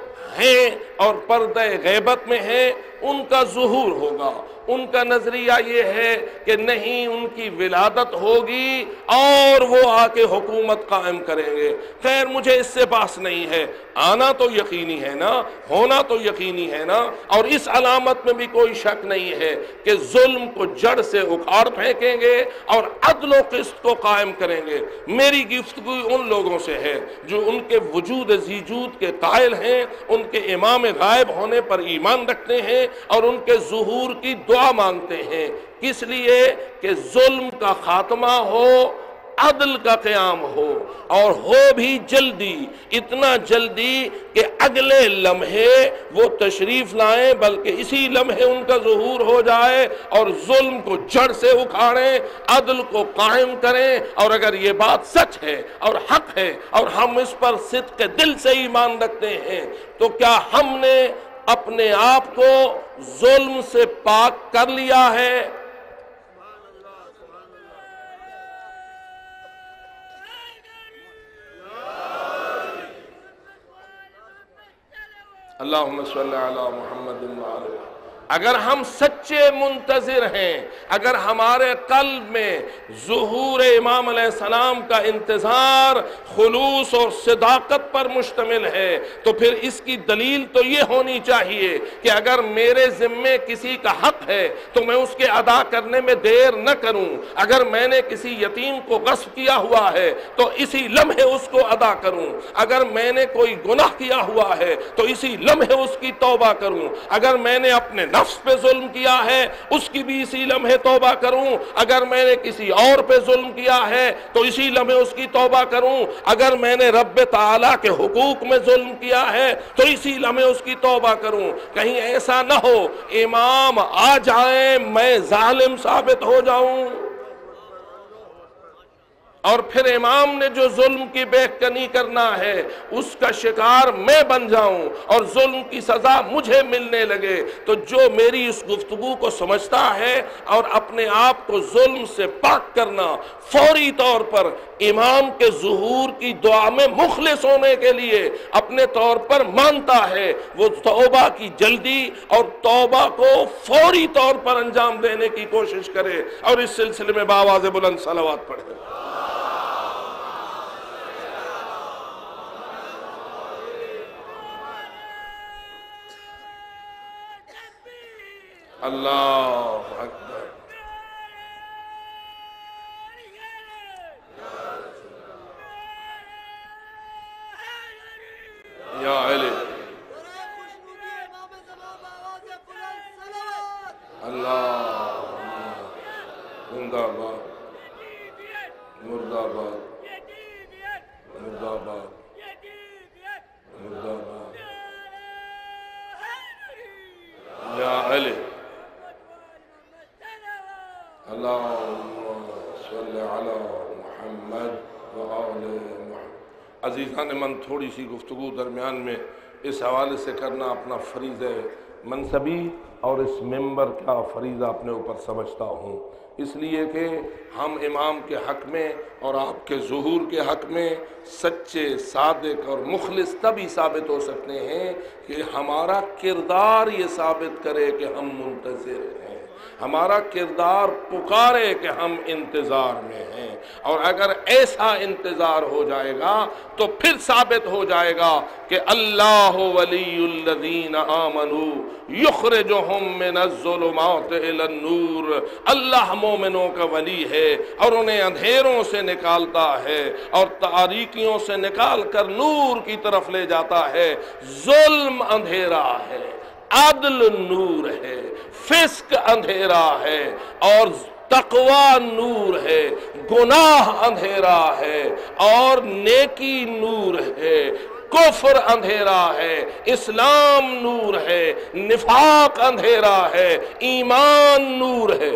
ہیں اور پردہ غیبت میں ہیں، ان کا ظہور ہوگا، ان کا نظریہ یہ ہے کہ نہیں، ان کی ولادت ہوگی اور وہ آ کے حکومت قائم کریں گے۔ خیر مجھے اس سے بحث نہیں ہے، آنا تو یقینی ہے نا، ہونا تو یقینی ہے نا، اور اس علامت میں بھی کوئی شک نہیں ہے کہ ظلم کو جڑ سے اکھاڑ پھینکیں گے اور عدل و قسط کو قائم کریں گے۔ میری گفتگو ان لوگوں سے ہے جو ان کے وجود ذیجود کے قائل ہیں، ان کے امام غائب ہونے پر ایمان رکھتے ہیں اور ان کے ظہور کی دعا مانگتے ہیں، کس لیے کہ ظلم کا خاتمہ ہو، عدل کا قیام ہو، اور ہو بھی جلدی، اتنا جلدی کہ اگلے لمحے وہ تشریف لائیں، بلکہ اسی لمحے ان کا ظہور ہو جائے اور ظلم کو جڑ سے اکھاڑیں، عدل کو قائم کریں۔ اور اگر یہ بات سچ ہے اور حق ہے اور ہم اس پر صدق دل سے ایمان رکھتے ہیں، تو کیا ہم نے اپنے آپ کو ظلم سے پاک کر لیا ہے؟ اللہم صلی علی محمد وعلی۔ اگر ہم سچے منتظر ہیں، اگر ہمارے قلب میں ظہور امام علیہ السلام کا انتظار خلوص اور صداقت پر مشتمل ہے، تو پھر اس کی دلیل تو یہ ہونی چاہیے کہ اگر میرے ذمے کسی کا حق ہے تو میں اس کے ادا کرنے میں دیر نہ کروں۔ اگر میں نے کسی یتیم کو غصب کیا ہوا ہے تو اسی لمحے اس کو ادا کروں۔ اگر میں نے کوئی گناہ کیا ہوا ہے تو اسی لمحے اس کی توبہ کروں۔ اگر میں نے اپنے نفس پہ ظلم کیا ہے اس کی بھی اسی لمحے توبہ کروں۔ اگر میں نے کسی اور پہ ظلم کیا ہے تو اسی لمحے اس کی توبہ کروں۔ اگر میں نے رب تعالیٰ کے حقوق میں ظلم کیا ہے تو اسی لمحے اس کی توبہ کروں۔ کہیں ایسا نہ ہو امام آ جائیں میں ظالم ثابت ہو جاؤں، اور پھر امام نے جو ظلم کی بہکنی کرنا ہے اس کا شکار میں بن جاؤں اور ظلم کی سزا مجھے ملنے لگے۔ تو جو میری اس گفتگو کو سمجھتا ہے اور اپنے آپ کو ظلم سے پاک کرنا فوری طور پر امام کے ظہور کی دعا میں مخلص ہونے کے لیے اپنے طور پر مانتا ہے، وہ توبہ کی جلدی اور توبہ کو فوری طور پر انجام دینے کی کوشش کرے، اور اس سلسلے میں بآواز بلند صلوات پڑھے۔ اللہ اکبر۔ یا علی اللہ زندہ باد، مردہ باد، مردہ باد، مردہ باد، یا علی اللہم صلی علی محمد وآل محمد۔ عزیزان من، تھوڑی سی گفتگو درمیان میں اس حوالے سے کرنا اپنا فریضہ منصبی اور اس ممبر کا فریضہ اپنے اوپر سمجھتا ہوں، اس لیے کہ ہم امام کے حق میں اور آپ کے ظہور کے حق میں سچے، صادق اور مخلص تبھی ثابت ہو سکتے ہیں کہ ہمارا کردار یہ ثابت کرے کہ ہم منتظر ہیں، ہمارا کردار پکارے کہ ہم انتظار میں ہیں۔ اور اگر ایسا انتظار ہو جائے گا تو پھر ثابت ہو جائے گا کہ اللہ ولی الذین آمنوا یخرجہم من الظلمات الی النور، اللہ مومنوں کا ولی ہے اور انہیں اندھیروں سے نکالتا ہے اور تاریکیوں سے نکال کر نور کی طرف لے جاتا ہے۔ ظلم اندھیرا ہے، عدل نور ہے، فسق اندھیرا ہے اور تقوی نور ہے، گناہ اندھیرا ہے اور نیکی نور ہے، کفر اندھیرا ہے، اسلام نور ہے، نفاق اندھیرا ہے، ایمان نور ہے۔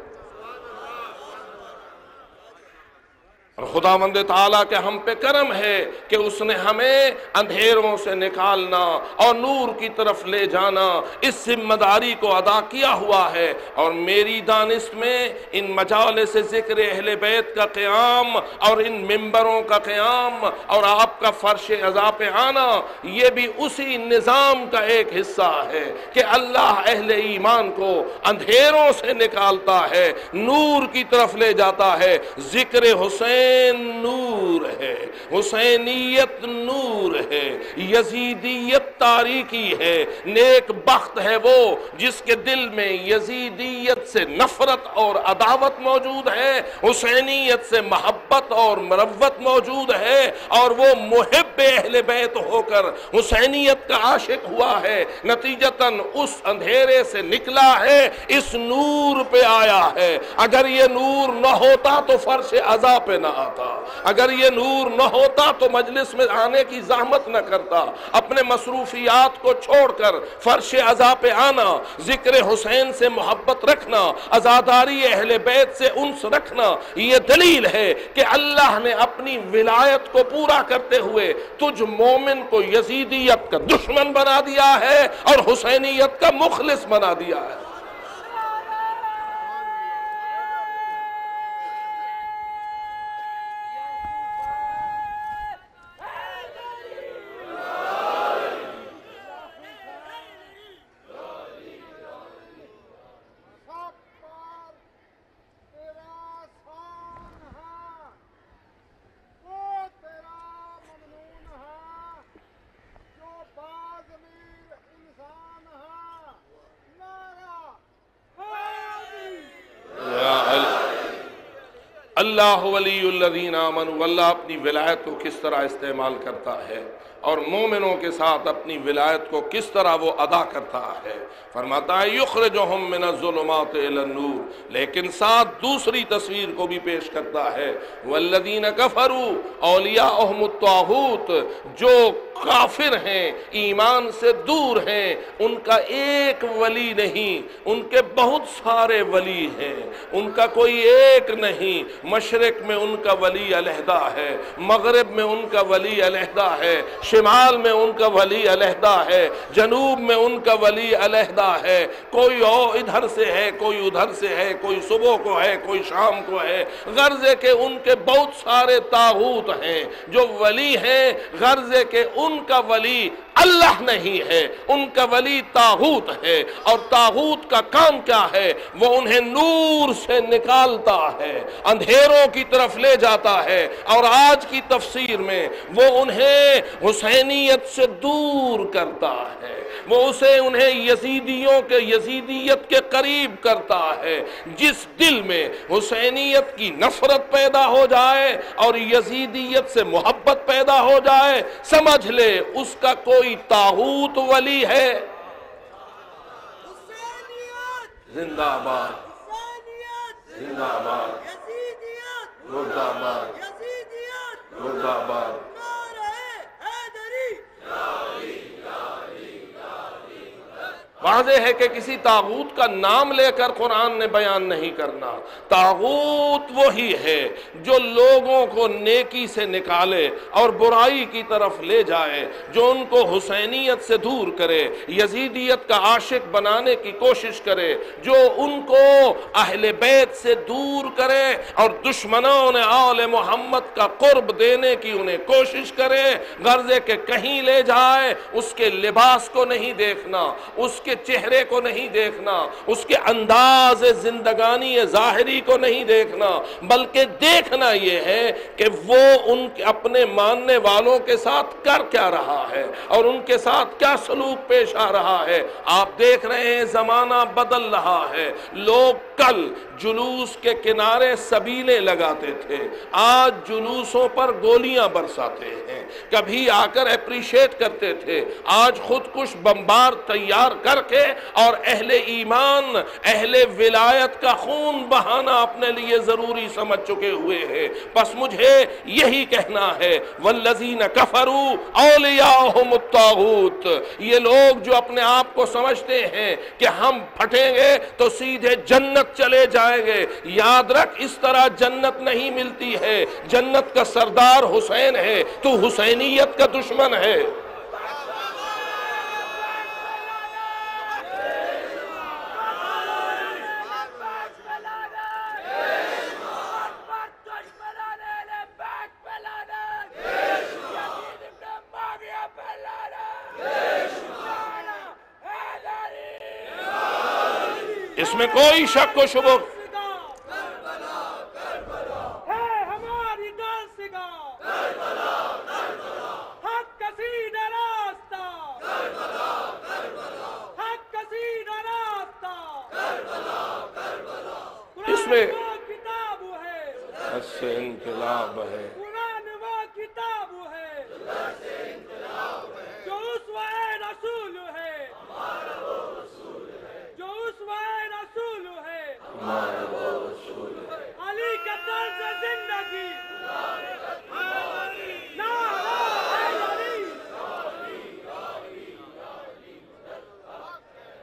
اور خداوند تعالیٰ کے ہم پہ کرم ہے کہ اس نے ہمیں اندھیروں سے نکالنا اور نور کی طرف لے جانا، اس ذمہ داری کو ادا کیا ہوا ہے۔ اور میری دانست میں ان مجالس ذکر اہل بیت کا قیام اور ان ممبروں کا قیام اور آپ کا فرش عزا پہ آنا، یہ بھی اسی نظام کا ایک حصہ ہے کہ اللہ اہل ایمان کو اندھیروں سے نکالتا ہے، نور کی طرف لے جاتا ہے۔ ذکر حسین نور ہے، حسینیت نور ہے، یزیدیت تاریکی ہے۔ نیک بخت ہے وہ جس کے دل میں یزیدیت سے نفرت اور عداوت موجود ہے، حسینیت سے محبت اور مروت موجود ہے، اور وہ محب اہل بیت ہو کر حسینیت کا عاشق ہوا ہے، نتیجتاً اس اندھیرے سے نکلا ہے، اس نور پہ آیا ہے۔ اگر یہ نور نہ ہوتا تو فرش عزا پہ نہ آتا، اگر یہ نور نہ ہوتا تو مجلس میں آنے کی زحمت نہ کرتا، اپنے مصروفیات کو چھوڑ کر فرش عزا پہ آنا، ذکر حسین سے محبت رکھنا، عزاداری اہل بیت سے انس رکھنا، یہ دلیل ہے کہ اللہ نے اپنی ولایت کو پورا کرتے ہوئے تجھ مومن کو یزیدیت کا دشمن بنا دیا ہے اور حسینیت کا مخلص بنا دیا ہے۔ اللہ ولی الذین آمنوا، اللہ اپنی ولایت کو کس طرح استعمال کرتا ہے اور مومنوں کے ساتھ اپنی ولایت کو کس طرح وہ ادا کرتا ہے۔ فرماتا ہے یخرجہم من الظلمات الی النور، لیکن ساتھ دوسری تصویر کو بھی پیش کرتا ہے، والذین کفروا اولیاءہم الطاغوت، جو کافر ہیں، ایمان سے دور ہیں، ان کا ایک ولی نہیں، ان کے بہت سارے ولی ہیں، ان کا کوئی ایک نہیں، مشرق میں ان کا ولی علیحدہ ہے، مغرب میں ان کا ولی علیحدہ ہے، شمال میں ان کا ولی علیحدہ ہے، جنوب میں ان کا ولی علیحدہ ہے، کوئی اور ادھر سے ہے، کوئی ادھر سے ہے، کوئی صبح کو ہے، کوئی شام کو ہے، غرض ہے کہ ان کے بہت سارے طاغوت ہیں جو ولی ہیں، غرض ہے کہ ان کا ولی اللہ نہیں ہے، ان کا ولی طاغوت ہے، اور طاغوت کا کام کیا ہے؟ وہ انہیں نور سے نکالتا ہے، اندھیروں کی طرف لے جاتا ہے، اور آج کی تفسیر میں وہ انہیں حسینیت سے دور کرتا ہے، وہ اسے انہیں یزیدیوں کے یزیدیت کے قریب کرتا ہے۔ جس دل میں حسینیت کی نفرت پیدا ہو جائے اور یزیدیت سے محبت پیدا ہو جائے، سمجھ لے اس کا کوئی طاغوت ولی ہے۔ زندہ آباد، زندہ آباد، مردہ آباد، مردہ آباد۔ واضح ہے کہ کسی طاغوت کا نام لے کر قرآن نے بیان نہیں کرنا۔ طاغوت وہی ہے جو لوگوں کو نیکی سے نکالے اور برائی کی طرف لے جائے، جو ان کو حسینیت سے دور کرے، یزیدیت کا عاشق بنانے کی کوشش کرے، جو ان کو اہل بیت سے دور کرے اور دشمنوں نے آل محمد کا قرب دینے کی انہیں کوشش کرے، غرض ہے کہ کہیں لے جائے، اس کے لباس کو نہیں دیکھنا، اس کے چہرے کو نہیں دیکھنا، اس کے انداز زندگانی ظاہری کو نہیں دیکھنا، بلکہ دیکھنا یہ ہے کہ وہ ان کے اپنے ماننے والوں کے ساتھ کر کیا رہا ہے اور ان کے ساتھ کیا سلوک پیش آ رہا ہے۔ آپ دیکھ رہے ہیں زمانہ بدل رہا ہے، لوگ کل جلوس کے کنارے سبیلیں لگاتے تھے، آج جلوسوں پر گولیاں برساتے ہیں، کبھی آ کر اپریشیٹ کرتے تھے، آج خود کش بمبار تیار کر کے اور اہل ایمان، اہل ولایت کا خون بہانا اپنے لیے ضروری سمجھ چکے ہوئے ہیں۔ بس مجھے یہی کہنا ہے، والذین کفروا اولیاءہم الطاغوت، یہ لوگ جو اپنے آپ کو سمجھتے ہیں کہ ہم پھٹیں گے تو سیدھے جنت چلے جائیں گے، یاد رکھ اس طرح جنت نہیں ملتی ہے، جنت کا سردار حسین ہے، تو حسینیت کا دشمن ہے۔ اس میں کوئی شک و شبہ اس میں اس سے انقلاب ہے،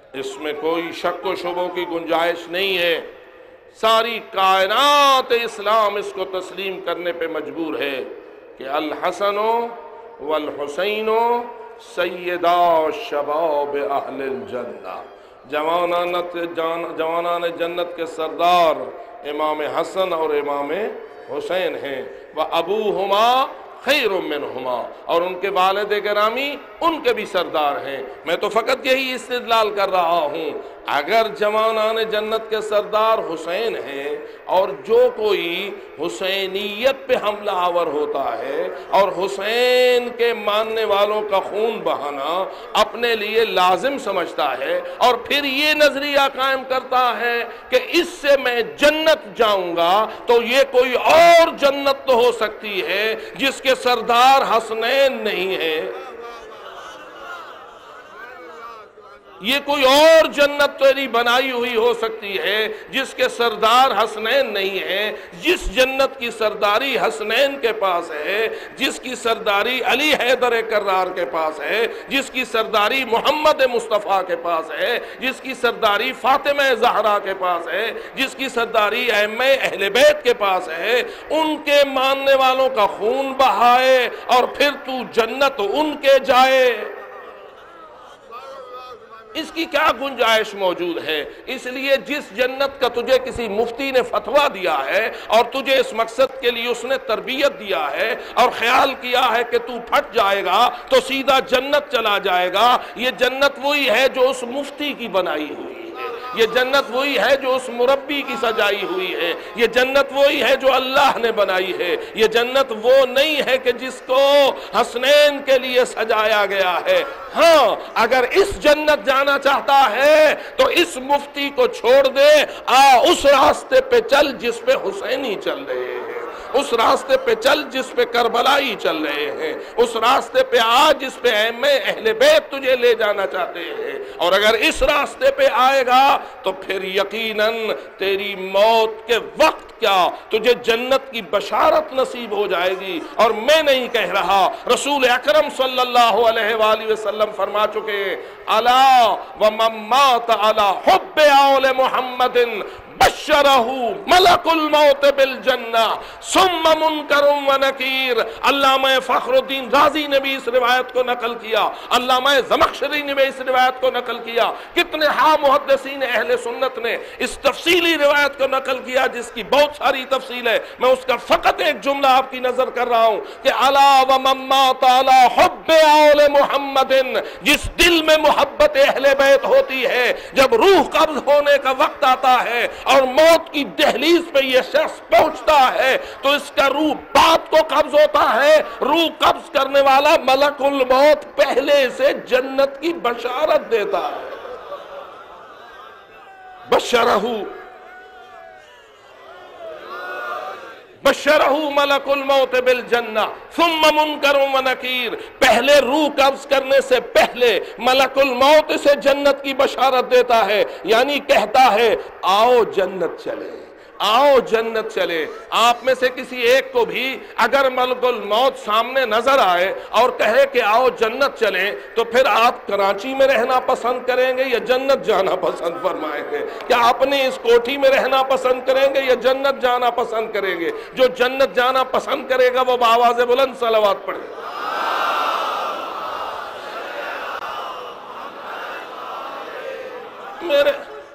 اس میں کوئی شک و شبوں کی گنجائش نہیں ہے، ساری کائنات اسلام اس کو تسلیم کرنے پہ مجبور ہے کہ الحسن والحسین سیدا شباب اہل الجنہ، جوانان جوانان جنت کے سردار امام حسن اور امام حسین ہیں، وَأَبُوهُمَا خَيْرٌ مِّنْهُمَا، اور ان کے والد گرامی ان کے بھی سردار ہیں۔ میں تو فقط یہی استدلال کر رہا ہوں، اگر جوانان جنت کے سردار حسین ہیں اور جو کوئی حسینیت پہ حملہ آور ہوتا ہے اور حسین کے ماننے والوں کا خون بہانا اپنے لیے لازم سمجھتا ہے اور پھر یہ نظریہ قائم کرتا ہے کہ اس سے میں جنت جاؤں گا، تو یہ کوئی اور جنت تو ہو سکتی ہے جس کے سردار حسنین نہیں ہے، یہ کوئی اور جنت تیری بنائی ہوئی ہو سکتی ہے جس کے سردار حسنین نہیں ہے۔ جس جنت کی سرداری حسنین کے پاس ہے، جس کی سرداری علی حیدر کرار کے پاس ہے، جس کی سرداری محمد مصطفیٰ کے پاس ہے، جس کی سرداری فاطمہ زہرا کے پاس ہے، جس کی سرداری ائمہ اہل بیت کے پاس ہے، ان کے ماننے والوں کا خون بہائے اور پھر تو جنت ان کے جائے، اس کی کیا گنجائش موجود ہے؟ اس لیے جس جنت کا تجھے کسی مفتی نے فتویٰ دیا ہے اور تجھے اس مقصد کے لیے اس نے تربیت دیا ہے اور خیال کیا ہے کہ تو پھٹ جائے گا تو سیدھا جنت چلا جائے گا، یہ جنت وہی ہے جو اس مفتی کی بنائی ہوئی ہے، یہ جنت وہی ہے جو اس مربی کی سجائی ہوئی ہے، یہ جنت وہی ہے جو اللہ نے بنائی ہے، یہ جنت وہ نہیں ہے کہ جس کو حسنین کے لیے سجایا گیا ہے۔ ہاں اگر اس جنت جانا چاہتا ہے تو اس مفتی کو چھوڑ دے، آ اس راستے پہ چل جس پہ حسینی چل رہے ہیں، اس راستے پہ چل جس پہ کربلائی چل رہے ہیں، اس راستے پہ آ جس پہ ائمہ اہل بیت تجھے لے جانا چاہتے ہیں، اور اگر اس راستے پہ آئے گا تو پھر یقیناً تیری موت کے وقت کیا تجھے جنت کی بشارت نصیب ہو جائے گی۔ اور میں نہیں کہہ رہا، رسول اکرم صلی اللہ علیہ وآلہ وسلم فرما چکے، الا ومن مات علی حب آل محمد بشرہ ملک الموت بالجنہ ثم منکر و نکیر۔ علامہ فخر الدین رازی نے بھی اس روایت کو نقل کیا، علامہ زمخشری نے بھی اس روایت کو نقل کیا، کتنے ہاں محدثین اہل سنت نے اس تفصیلی روایت کو نقل کیا جس کی بہت ساری تفصیل ہے، میں اس کا فقط ایک جملہ آپ کی نظر کر رہا ہوں کہ الا ومن مات علی حب آل محمد، جس دل میں محبت اہل بیت ہوتی ہے، جب روح قبض ہونے کا وقت آتا ہے اور موت کی دہلیز پہ یہ شخص پہنچتا ہے تو اس کا روح باپ کو قبض ہوتا ہے، روح قبض کرنے والا ملک الموت پہلے سے جنت کی بشارت دیتا ہے۔ بشرہ بشرہ ملک الموت بالجنہ ثم منکر و نکیر، پہلے روح قبض کرنے سے پہلے ملک الموت سے جنت کی بشارت دیتا ہے، یعنی کہتا ہے آؤ جنت چلے، آؤ جنت چلے۔ آپ میں سے کسی ایک کو بھی اگر ملک الموت سامنے نظر آئے اور کہے کہ آؤ جنت چلیں تو پھر آپ کراچی میں رہنا پسند کریں گے یا جنت جانا پسند فرمائیں گے؟ کیا اپنی اس کوٹھی میں رہنا پسند کریں گے یا جنت جانا پسند کریں گے؟ جو جنت جانا پسند کرے گا وہ بآواز بلند صلوات پڑھے۔ میرے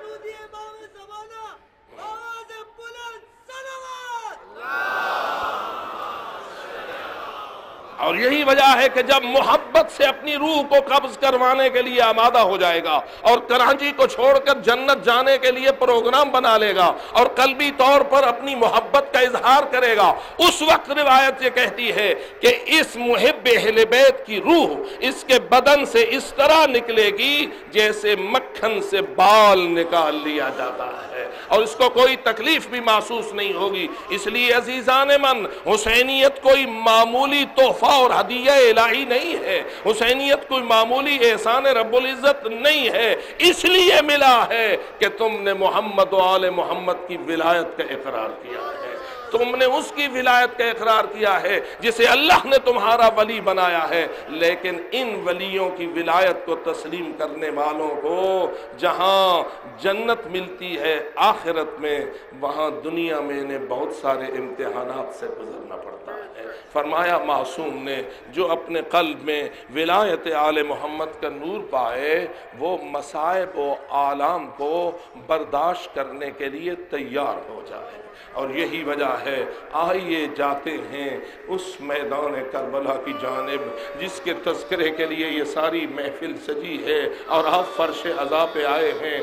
اور یہی وجہ ہے کہ جب محبت سے اپنی روح کو قبض کروانے کے لیے آمادہ ہو جائے گا اور کراچی کو چھوڑ کر جنت جانے کے لیے پروگرام بنا لے گا اور قلبی طور پر اپنی محبت کا اظہار کرے گا، اس وقت روایت یہ کہتی ہے کہ اس محب اہل بیت کی روح اس کے بدن سے اس طرح نکلے گی جیسے مکھن سے بال نکال لیا جاتا ہے، اور اس کو کوئی تکلیف بھی محسوس نہیں ہوگی۔ اس لیے عزیزان من، حسینیت کوئی معمولی تحفہ اور ہدیہ الہی نہیں ہے، حسینیت کوئی معمولی احسان رب العزت نہیں ہے، اس لیے ملا ہے کہ تم نے محمد و آل محمد کی ولایت کا اقرار کیا ہے۔ تم نے اس کی ولایت کا اقرار کیا ہے جسے اللہ نے تمہارا ولی بنایا ہے، لیکن ان ولیوں کی ولایت کو تسلیم کرنے والوں کو جہاں جنت ملتی ہے آخرت میں، وہاں دنیا میں انہیں بہت سارے امتحانات سے گزرنا پڑتا ہے۔ فرمایا معصوم نے جو اپنے قلب میں ولایت آل محمد کا نور پائے وہ مصائب و آلام کو برداشت کرنے کے لیے تیار ہو جائے، اور یہی وجہ ہے آئیے جاتے ہیں اس میدان کربلا کی جانب جس کے تذکرے کے لیے یہ ساری محفل سجی ہے، اور آپ فرش عزا پہ آئے ہیں۔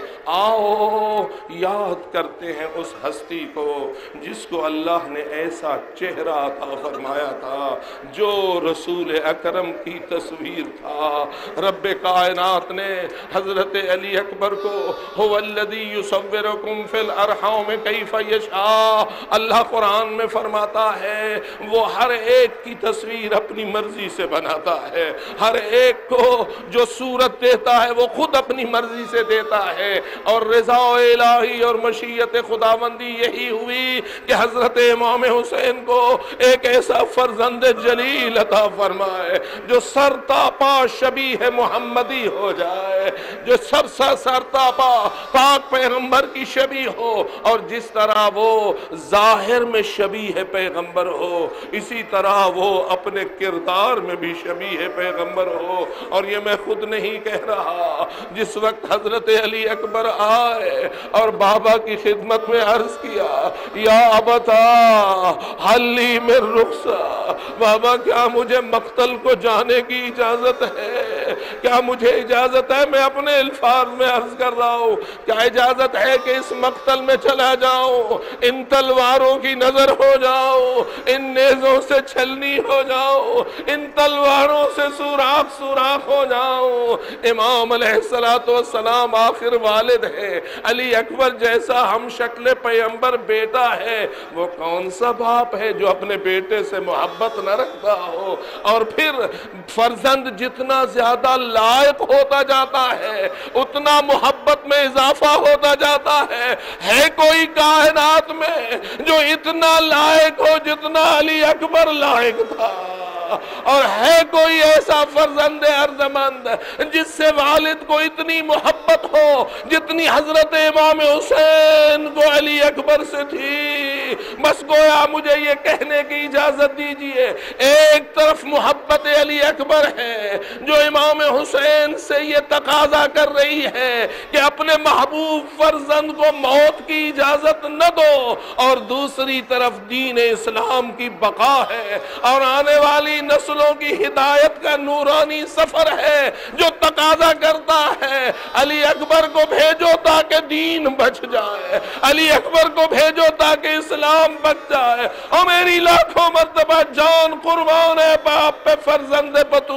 آؤ یاد کرتے ہیں اس ہستی کو جس کو اللہ نے ایسا چہرہ عطا فرمایا تھا جو رسول اکرم کی تصویر تھا۔ رب کائنات نے حضرت علی اکبر کو هو الذی یصورکم فی الارحام کیف یشاء، اللہ قرآن میں فرماتا ہے وہ ہر ایک کی تصویر اپنی مرضی سے بناتا ہے، ہر ایک کو جو صورت دیتا ہے وہ خود اپنی مرضی سے دیتا ہے، اور رضا الہی اور مشیت خداوندی یہی ہوئی کہ حضرت امام حسین کو ایک ایسا فرزند جلیل عطا فرمائے جو سرتاپا شبیہ محمدی ہو جائے، جو سب سے سرتاپا پاک پیغمبر کی شبیہ ہو، اور جس طرح وہ ظاہر میں شبیہ پیغمبر ہو اسی طرح وہ اپنے کردار میں بھی شبیہ پیغمبر ہو۔ اور یہ میں خود نہیں کہہ رہا، جس وقت حضرت علی اکبر آئے اور بابا کی خدمت میں عرض کیا یا ابتا حل لی من رخصہ، بابا کیا مجھے مقتل کو جانے کی اجازت ہے؟ کیا مجھے اجازت ہے؟ میں اپنے الفاظ میں عرض کر رہا ہوں، کیا اجازت ہے کہ اس مقتل میں چلا جاؤں، ان تلواروں کی نظر ہو جاؤ، ان نیزوں سے چھلنی ہو جاؤ، ان تلواروں سے سوراخ سوراخ ہو جاؤ؟ امام علیہ السلام آخر والد ہے، علی اکبر جیسا ہم شکل پیغمبر بیٹا ہے، وہ کون سا باپ ہے جو اپنے بیٹے سے محبت نہ رکھتا ہو؟ اور پھر فرزند جتنا زیادہ لائق ہوتا جاتا ہے اتنا محبت میں اضافہ ہوتا جاتا ہے۔ ہے کوئی کائنات میں جو اتنا لائق ہو جتنا علی اکبر لائق تھا؟ اور ہے کوئی ایسا فرزند ارجمند جس سے والد کو اتنی محبت ہو جتنی حضرت امام حسین کو علی اکبر سے تھی؟ بس گویا مجھے یہ کہنے کی اجازت دیجئے، ایک طرف محبت علی اکبر ہے جو امام حسین سے یہ تقاضا کر رہی ہے کہ اپنے محبوب فرزند کو موت کی اجازت نہ دو، اور دوسری طرف دین اسلام کی بقا ہے اور آنے والی نسلوں کی ہدایت کا نورانی سفر ہے جو تقاضا کرتا ہے علی اکبر کو بھیجو تاکہ دین بچ جائے، علی اکبر کو بھیجو تاکہ اسلام بچ جائے۔ اور میری لاکھوں مرتبہ جان قربان ہے باپ پہ فرزند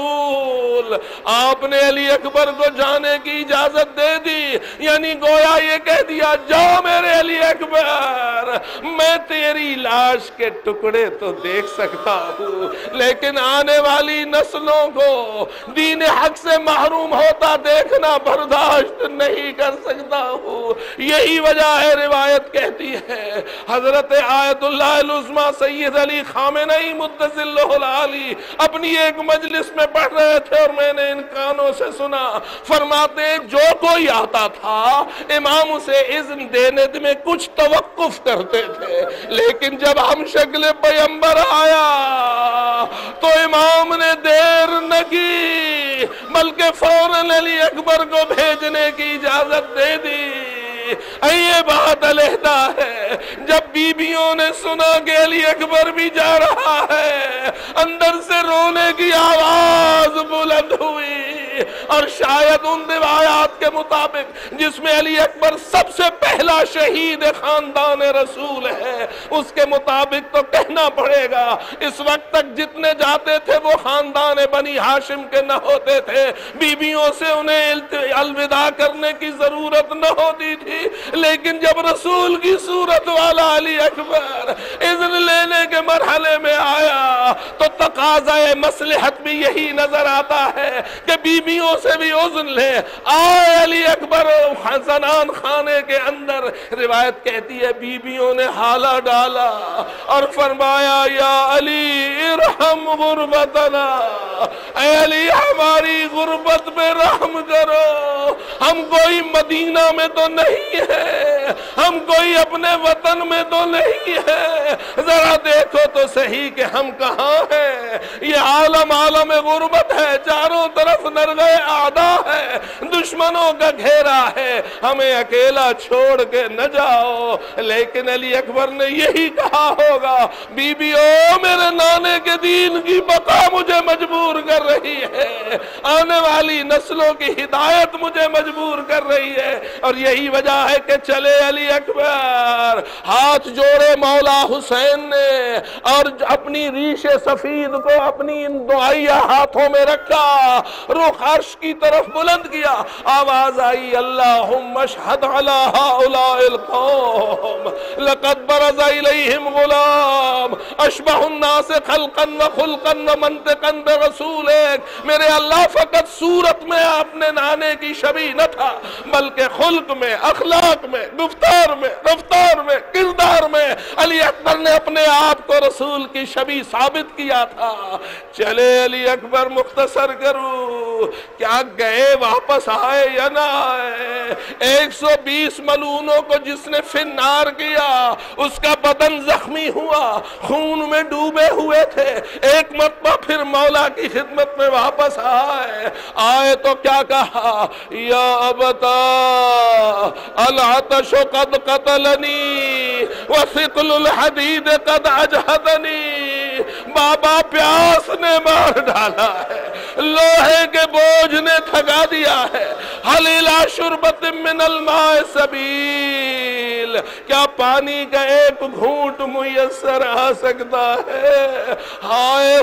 بطول، آپ نے علی اکبر کو جانے کی اجازت دے دی، یعنی گویا یہ کہہ دیا جا میرے علی اکبر، میں تیری لاش کے ٹکڑے تو دیکھ سکتا ہوں لیکن آنے والی نسلوں کو دین حق سے محروم ہوتا دیکھنا برداشت نہیں کر سکتا ہوں۔ یہی وجہ ہے روایت کہتی ہے حضرت آیت اللہ العظمیٰ سید علی خامنئی مقدس اللہ العالی اپنی ایک مجلس میں پڑھ رہے تھے اور میں نے ان کانوں سے سنا، فرماتے جو کوئی آتا تھا امام اسے اذن دینے میں کچھ توقف کرتے تھے، لیکن جب ہم شکل پیغمبر آیا تو امام نے دیر نہ کی بلکہ فوراً علی اکبر کو بھیجنے کی اجازت دے دی۔ یہ بات علیحدہ ہے، جب بیویوں نے سنا کہ علی اکبر بھی جا رہا ہے اندر سے رونے کی آواز بلند ہوئی، اور شاید ان روایات کے مطابق جس میں علی اکبر سب سے پہلا شہید خاندان رسول ہے اس کے مطابق تو کہنا پڑے گا اس وقت تک جتنے جاتے تھے وہ خاندان بنی ہاشم کے نہ ہوتے تھے، بیویوں سے انہیں الوداع کرنے کی ضرورت نہ ہوتی تھی، لیکن جب رسول کی صورت والا علی اکبر اذن لینے کے مرحلے میں آیا تو تقاضۂ مصلحت بھی یہی نظر آتا ہے کہ بیویوں سے بھی اذن لے. آئے علی اکبر زنان خانے کے اندر. روایت کہتی ہے بیویوں نے حالہ ڈالا اور فرمایا یا علی ارحم غربتنا، اے علی ہماری غربت پہ رحم کرو. ہم کوئی مدینہ میں تو نہیں ہے، ہم کوئی اپنے وطن میں تو نہیں ہے، ذرا دیکھو تو صحیح کہ ہم کہاں ہیں. یہ عالم عالم غربت ہے، چاروں طرف نرغے اعداء ہے، دشمنوں کا گھیرا ہے، ہمیں اکیلا چھوڑ کے نہ جاؤ. لیکن علی اکبر نے یہی کہا ہوگا بی بی او میرے نانے کے دین کی بقا مجھے مجبور کر رہی ہے، آنے والی نسلوں کی ہدایت مجھے مجبور کر رہی ہے. اور یہی وجہ ہے کہ چلے علی اکبر. ہاتھ جوڑے مولا حسین نے اور اپنی ریش سفید کو اپنی ان دعائیہ ہاتھوں میں رکھا، رخ عرش کی طرف بلند کیا. آواز آئی اللہم اشہد علی ہؤلاء القوم لقد برز الیہم غلام اشبہ الناس خلقا وخلقا ومنطقا برسولک. میرے اللہ فقط صورت میں اپنے نانے کی شبیہ نہ تھا بلکہ خلق میں، اخلاق میں، گفتار میں، رفتار میں، کردار میں علی اکبر نے اپنے آپ کو رسول کی شبیہ ثابت کیا تھا. چلے علی اکبر مختصر کروں، کیا گئے واپس آئے یا نہ آئے؟ ایک سو بیس ملعونوں کو جس نے فنار کیا اس کا بدن زخمی ہوا، خون میں ڈوبے ہوئے تھے. ایک مرتبہ پھر مولا کی خدمت میں واپس آئے. آئے تو کیا کہا یا ابتا العطش قد قتلنی وثقل الحدید قد اجہدنی. بابا پیاس نے مار ڈالا ہے، لوہے کے بوجھ نے تھکا دیا ہے. حل الی شربت من الماء سبیل. کیا پانی کا ایک گھونٹ میسر آ سکتا ہے؟ ہائے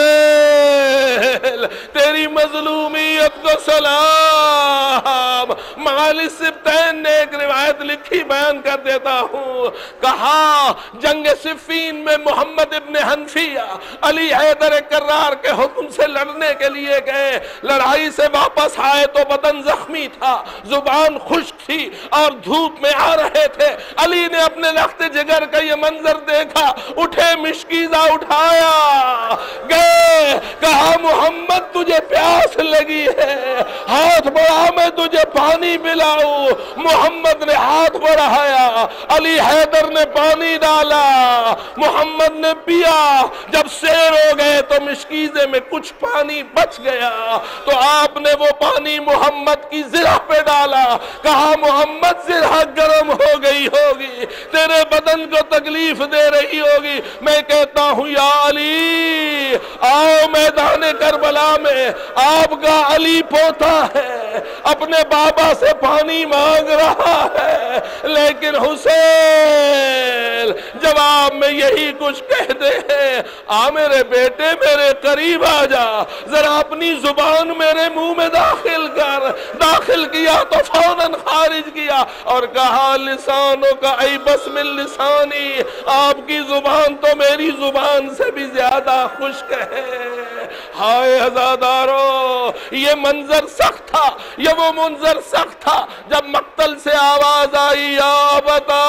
حسین تیری مظلومیت کو سلام. معالی سبتین نے ایک روایت لکھی بیان کر دیتا ہوں. کہا جنگ صفین میں محمد ابن حنفیہ علی حیدر کرار کے حکم سے لڑنے کے لیے گئے. لڑائی سے واپس آئے تو بدن زخمی تھا، زبان خشک تھی اور دھوپ میں آ رہے تھے. علی نے اپنے لخت جگر کا یہ منظر دیکھا، اٹھے مشکیزہ اٹھایا، گئے کہا محمد تجھے پیاس لگی ہے، ہاتھ بڑھا میں تجھے پانی پلاؤں. محمد نے ہاتھ بڑھایا، علی حیدر نے پانی ڈالا، محمد نے پیا. جب سیر ہو گئے تو مشکیزے میں کچھ پانی بچ گیا تو آپ نے وہ پانی محمد کی زرہ پہ ڈالا. کہا محمد زرہ گرم ہو گئی ہوگی، تیرے بدن کو تکلیف دے رہی ہوگی. میں کہتا ہوں یا علی آؤ میدان کربلا میں. آپ کا علی پوتا ہے، اپنے بابا سے پانی مانگ رہا ہے، لیکن حسین جواب میں یہی کچھ کہہ دے ہے آ میرے بیٹے میرے قریب آ جا، ذرا اپنی زبان میرے منہ میں داخل کر. داخل کیا تو فوراً خارج کیا اور کہا لسانوں کا ای بس من لسانی، آپ کی زبان تو میری زبان سے بھی زیادہ خشک ہے. ہائے عزادارو یہ منظر سخت تھا، یہ وہ منظر سخت تھا جب مقتل سے آواز آئی یا بتا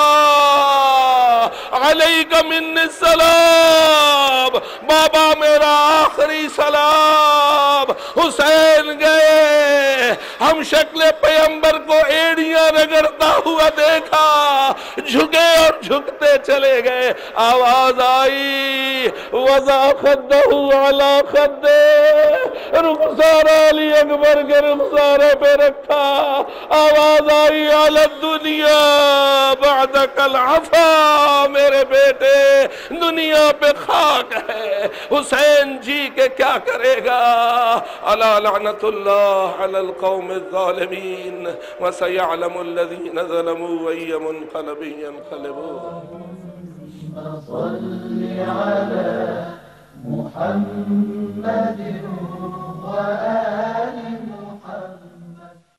علیک من السلام، بابا میرا آخری سلام. حسین گئے، ہم شکل پیغمبر کو ایڑیاں رگڑتا ہوا دیکھا، جھکے اور جھکتے چلے گئے. آواز آئی وضع خدہ علی خدہ، رخسار علی اکبر کے رخسارے پہ رکھا. آواز آئی علی الدنیا بعدک العفا، میرے بیٹے دنیا پہ خاک ہے. حسین جی کے کیا کرے گا؟ الا لعنت اللہ علی القوم الظالمین وسیعلم الذین ظلموا ای منقلب ینقلبون. صل علی محمد و